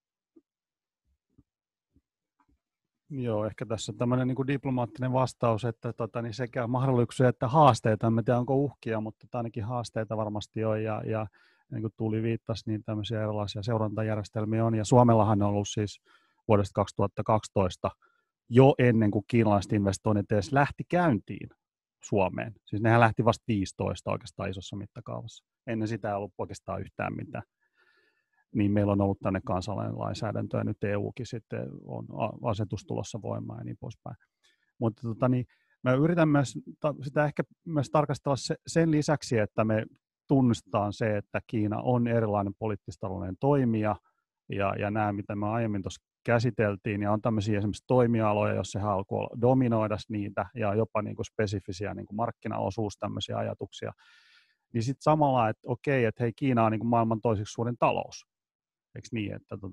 Joo, ehkä tässä on tämmöinen niin kuin diplomaattinen vastaus, että niin sekä mahdollisuuksia että haasteita. En tiedä, onko uhkia, mutta ainakin haasteita varmasti on. Ja niin kuin Tuuli viittasi, niin tämmöisiä erilaisia seurantajärjestelmiä on. Ja Suomellahan on ollut siis vuodesta 2012 jo ennen kuin kiinalaiset investoinnit edes lähti käyntiin Suomeen. Siis nehän lähti vasta 15 oikeastaan isossa mittakaavassa. Ennen sitä ei ollut oikeastaan yhtään mitään. Niin meillä on ollut tänne kansallinen lainsäädäntö, ja nyt EUkin sitten on asetus tulossa voimaan ja niin poispäin. Mutta mä yritän myös sitä ehkä myös tarkastella sen lisäksi, että me tunnistetaan se, että Kiina on erilainen poliittistaloudellinen toimija, ja nämä, mitä me aiemmin tuossa käsiteltiin, ja on tämmöisiä esimerkiksi toimialoja, jos se haluaa dominoida niitä, ja jopa niin kuin spesifisiä niin kuin markkinaosuus, tämmöisiä ajatuksia, niin sitten samalla, että okei, että hei, Kiina on niin kuin maailman toiseksi suurin talous. Eikö niin,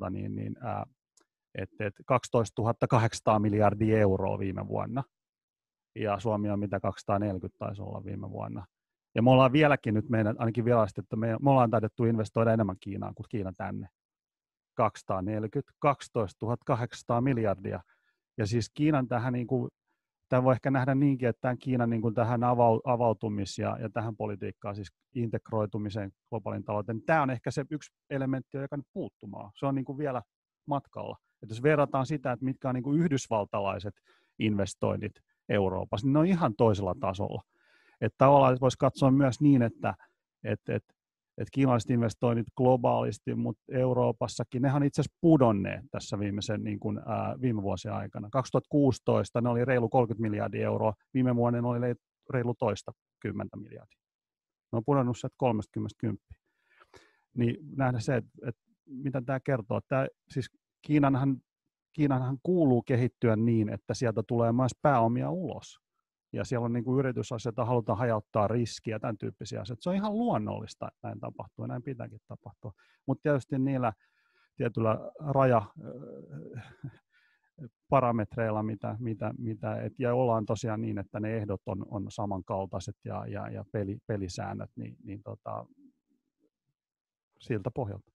että 12 800 miljardia euroa viime vuonna, ja Suomi on mitä 240 taisi olla viime vuonna. Ja me ollaan vieläkin nyt, meidän, ainakin virallisesti, että me ollaan taidettu investoida enemmän Kiinaan kuin Kiina tänne. 12 800 miljardia. Ja siis Kiinan tähän, niin kuin, tämä voi ehkä nähdä niinkin, että tämän Kiinan niin kuin tähän avautumis- ja tähän politiikkaan, siis integroitumiseen globaalin talouteen, tämä on ehkä se yksi elementti, joka nyt puuttumaan. Se on niin kuin vielä matkalla. Että jos verrataan sitä, että mitkä on niin kuin yhdysvaltalaiset investoinnit Euroopassa, niin ne on ihan toisella tasolla. Että tavallaan voisi katsoa myös niin, että kiinalaiset investoinnit globaalisti, mutta Euroopassakin, nehän on itse asiassa pudonneet tässä viime vuosien aikana. 2016 ne oli reilu 30 miljardia euroa, viime vuonna ne oli reilu toista 10 miljardia. Ne on pudonnut sieltä 30-10. Niin nähdään se, että mitä tämä kertoo. Siis Kiinanhan kuuluu kehittyä niin, että sieltä tulee myös pääomia ulos. Ja siellä on niin kuin yritysasioita, halutaan hajauttaa riskiä, tämän tyyppisiä asioita. Se on ihan luonnollista, että näin tapahtuu, ja näin pitääkin tapahtua. Mutta tietysti niillä tietyllä parametreilla, ja ollaan tosiaan niin, että ne ehdot on samankaltaiset ja pelisäännöt, niin siltä pohjalta.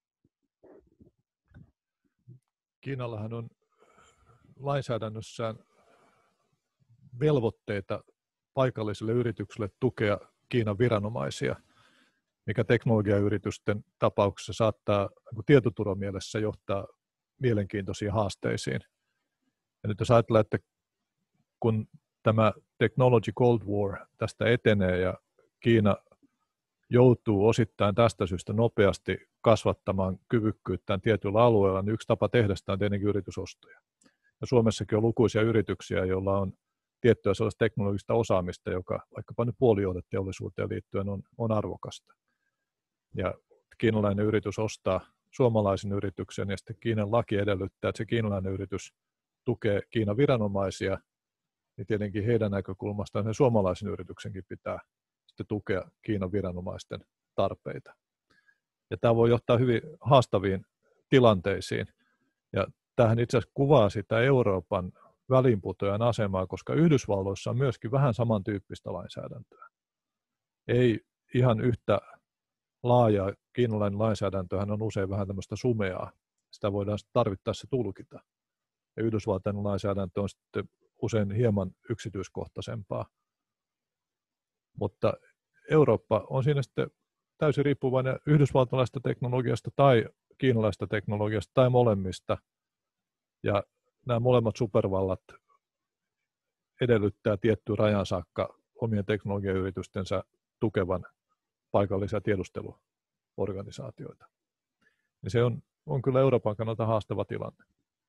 Kiinallahan on lainsäädännössään velvoitteita paikallisille yrityksille tukea Kiinan viranomaisia, mikä teknologiayritysten tapauksessa saattaa tietoturvamielessä johtaa mielenkiintoisiin haasteisiin. Ja nyt jos ajatellaan, että kun tämä Technology Cold War tästä etenee ja Kiina joutuu osittain tästä syystä nopeasti kasvattamaan kyvykkyyttään tietyllä alueella, niin yksi tapa tehdä sitä on tietenkin yritysostoja. Ja Suomessakin on lukuisia yrityksiä, joilla on tiettyä sellaista teknologista osaamista, joka vaikkapa nyt puolijohdeteollisuuteen liittyen on arvokasta. Ja kiinalainen yritys ostaa suomalaisen yrityksen ja sitten Kiinan laki edellyttää, että se kiinalainen yritys tukee Kiinan viranomaisia, niin tietenkin heidän näkökulmastaan sen suomalaisen yrityksenkin pitää sitten tukea Kiinan viranomaisten tarpeita. Ja tämä voi johtaa hyvin haastaviin tilanteisiin. Ja tämähän itse asiassa kuvaa sitä Euroopan väliinputoajan asemaa, koska Yhdysvalloissa on myöskin vähän samantyyppistä lainsäädäntöä. Ei ihan yhtä laajaa. Kiinalainen lainsäädäntöhän on usein vähän tämmöistä sumeaa. Sitä voidaan tarvittaessa tulkita. Ja Yhdysvaltain lainsäädäntö on sitten usein hieman yksityiskohtaisempaa. Mutta Eurooppa on siinä sitten täysin riippuvainen yhdysvaltalaisesta teknologiasta tai kiinalaisesta teknologiasta tai molemmista. Ja nämä molemmat supervallat edellyttää tiettyyn rajan saakka omien teknologiayritystensä tukevan paikallisia tiedusteluorganisaatioita. Ja se on kyllä Euroopan kannalta haastava tilanne.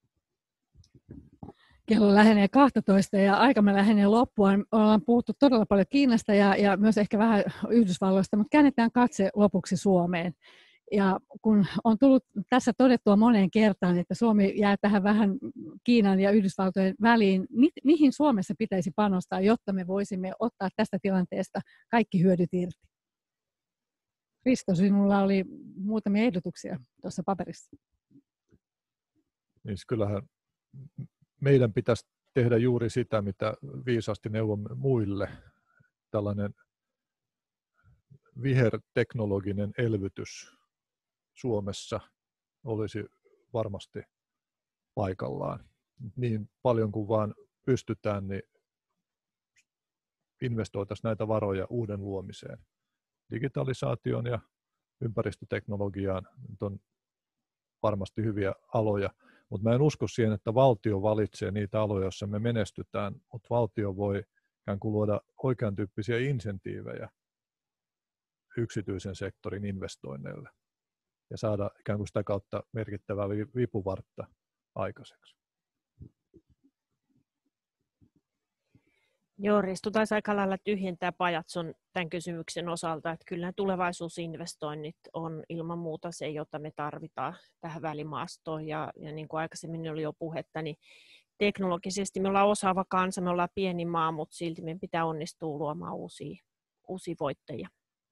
Kello lähenee 12 ja aikamme lähenee loppuun. Ollaan puhuttu todella paljon Kiinasta ja myös ehkä vähän Yhdysvalloista, mutta käännetään katse lopuksi Suomeen. Ja kun on tullut tässä todettua moneen kertaan, että Suomi jää tähän vähän Kiinan ja Yhdysvaltojen väliin, mihin Suomessa pitäisi panostaa, jotta me voisimme ottaa tästä tilanteesta kaikki hyödyt irti? Risto, sinulla oli muutamia ehdotuksia tuossa paperissa. Niin, kyllähän meidän pitäisi tehdä juuri sitä, mitä viisaasti neuvomme muille. Tällainen viherteknologinen elvytys Suomessa olisi varmasti paikallaan. Niin paljon kuin vaan pystytään, niin investoitaisiin näitä varoja uuden luomiseen. Digitalisaation ja ympäristöteknologiaan nyt on varmasti hyviä aloja, mutta mä en usko siihen, että valtio valitsee niitä aloja, joissa me menestytään, mutta valtio voi ikään kuin luoda oikean tyyppisiä insentiivejä yksityisen sektorin investoinneille ja saada ikään kuin sitä kautta merkittävää vipuvartta aikaiseksi. Joo, Risto taisi aika lailla tyhjentää Pajatson tämän kysymyksen osalta, että kyllä nämä tulevaisuusinvestoinnit on ilman muuta se, jota me tarvitaan tähän välimaastoon. Ja niin kuin aikaisemmin oli jo puhetta, niin teknologisesti me ollaan osaava kansa, me ollaan pieni maa, mutta silti meidän pitää onnistua luomaan uusia voittajia.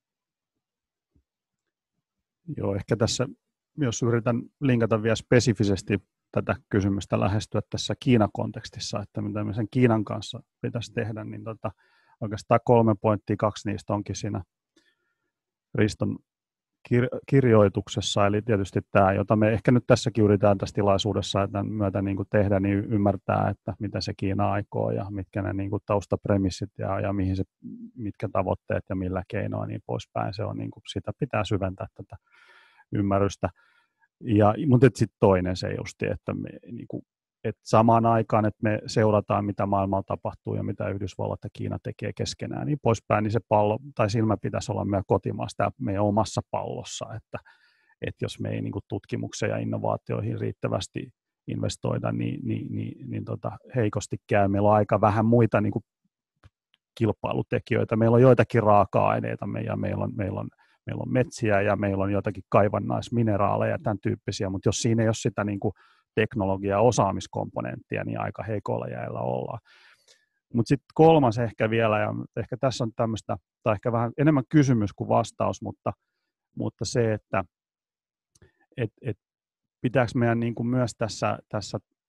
Joo, ehkä tässä, jos yritän linkata vielä spesifisesti tätä kysymystä lähestyä tässä Kiina-kontekstissa, että mitä me sen Kiinan kanssa pitäisi tehdä, niin oikeastaan 3 pointtia, 2 niistä onkin siinä Riston kirjoituksessa, eli tietysti tämä, jota me ehkä nyt tässäkin yritetään tässä tilaisuudessa että myötä niin kuin tehdä, niin ymmärtää, että mitä se Kiina aikoo ja mitkä ne niin kuin taustapremissit ja mihin se, mitkä tavoitteet ja millä keinoin niin poispäin. Se on, niin kuin, sitä pitää syventää tätä ymmärrystä. Mutta sitten toinen se justi, että että samaan aikaan, että me seurataan, mitä maailmalla tapahtuu ja mitä Yhdysvallat ja Kiina tekee keskenään, niin poispäin, niin se pallo tai silmä pitäisi olla meidän kotimaassa ja meidän omassa pallossa, että jos me ei niin kuin tutkimukseen ja innovaatioihin riittävästi investoida, niin heikosti käy. Meillä on aika vähän muita niin kuin kilpailutekijöitä. Meillä on joitakin raaka-aineita ja meillä on metsiä ja meillä on joitakin kaivannaismineraaleja ja tämän tyyppisiä, mutta jos siinä ei ole sitä niin kuin teknologia- ja osaamiskomponenttia, niin aika heikoilla jäillä ollaan. Mutta sitten 3 ehkä vielä, ja ehkä tässä on tämmöistä, tai ehkä vähän enemmän kysymys kuin vastaus, mutta se, että pitääkö meidän niin kuin myös tässä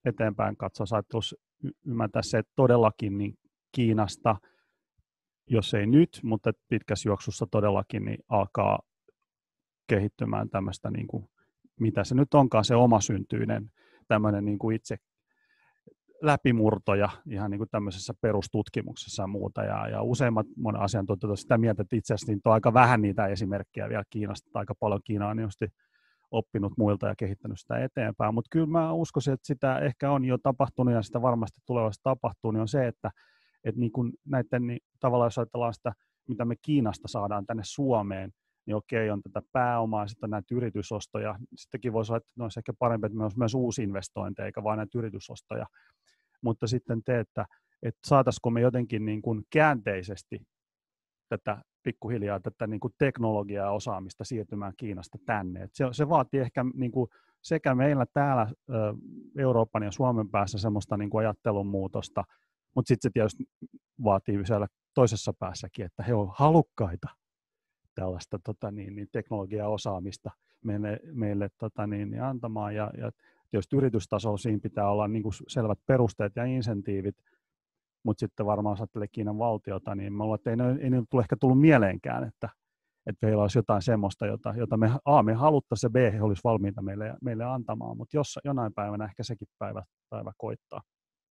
eteenpäin katsoa ajattelussa ymmärtää se, että todellakin niin Kiinasta, jos ei nyt, mutta pitkässä juoksussa todellakin niin alkaa kehittymään tämmöistä, niin kuin, mitä se nyt onkaan, se omasyntyinen tämmöinen niin kuin itse läpimurtoja ihan niin kuin tämmöisessä perustutkimuksessa ja muuta. Ja useimmat monen asiantuntijat ovat sitä mieltä, että itse asiassa on aika vähän niitä esimerkkejä vielä Kiinasta, aika paljon Kiina on just oppinut muilta ja kehittänyt sitä eteenpäin. Mutta kyllä mä uskoisin, että sitä ehkä on jo tapahtunut ja sitä varmasti tulevaisuudessa tapahtuu, niin on se, että niin kuin näiden, niin tavallaan jos ajatellaan sitä, mitä me Kiinasta saadaan tänne Suomeen, niin okei, on tätä pääomaa, sitten on näitä yritysostoja. Sittenkin voisi olla, että ne olisi ehkä parempi, että meillä olisi myös uusi investointeja, eikä vain näitä yritysostoja. Mutta sitten että saataisiko me jotenkin niin kuin käänteisesti tätä pikkuhiljaa tätä niin kuin teknologiaa ja osaamista siirtymään Kiinasta tänne. Et se vaatii ehkä niin kuin sekä meillä täällä Euroopan ja Suomen päässä semmoista niin kuin ajattelun muutosta, mutta sitten se tietysti vaatii siellä toisessa päässäkin, että he ovat halukkaita tällaista teknologiaa osaamista meille antamaan. Ja tietysti yritystasolla siinä pitää olla niin kuin selvät perusteet ja insentiivit, mutta sitten varmaan jos ajattelee Kiinan valtiota, niin me ei nyt ehkä tullut mieleenkään, että heillä olisi jotain semmoista, jota me haluttaisiin ja B he olisi valmiita meille antamaan, mutta jonain päivänä ehkä sekin päivä koittaa.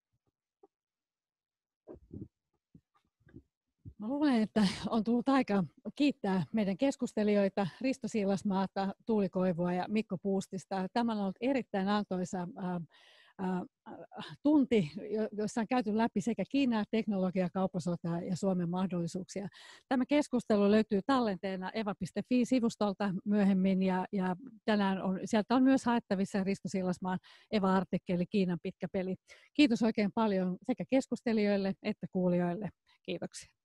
Mä luulen, että on tullut aika kiittää meidän keskustelijoita, Risto Siilasmaata, Tuuli Koivua ja Mikko Puustista. Tämä on ollut erittäin antoisa tunti, jossa on käyty läpi sekä Kiinaa, teknologiaa, kauppasotaa ja Suomen mahdollisuuksia. Tämä keskustelu löytyy tallenteena eva.fi-sivustolta myöhemmin ja tänään sieltä on myös haettavissa Risto Siilasmaan Eva-artikkeli Kiinan pitkä peli. Kiitos oikein paljon sekä keskustelijoille että kuulijoille. Kiitoksia.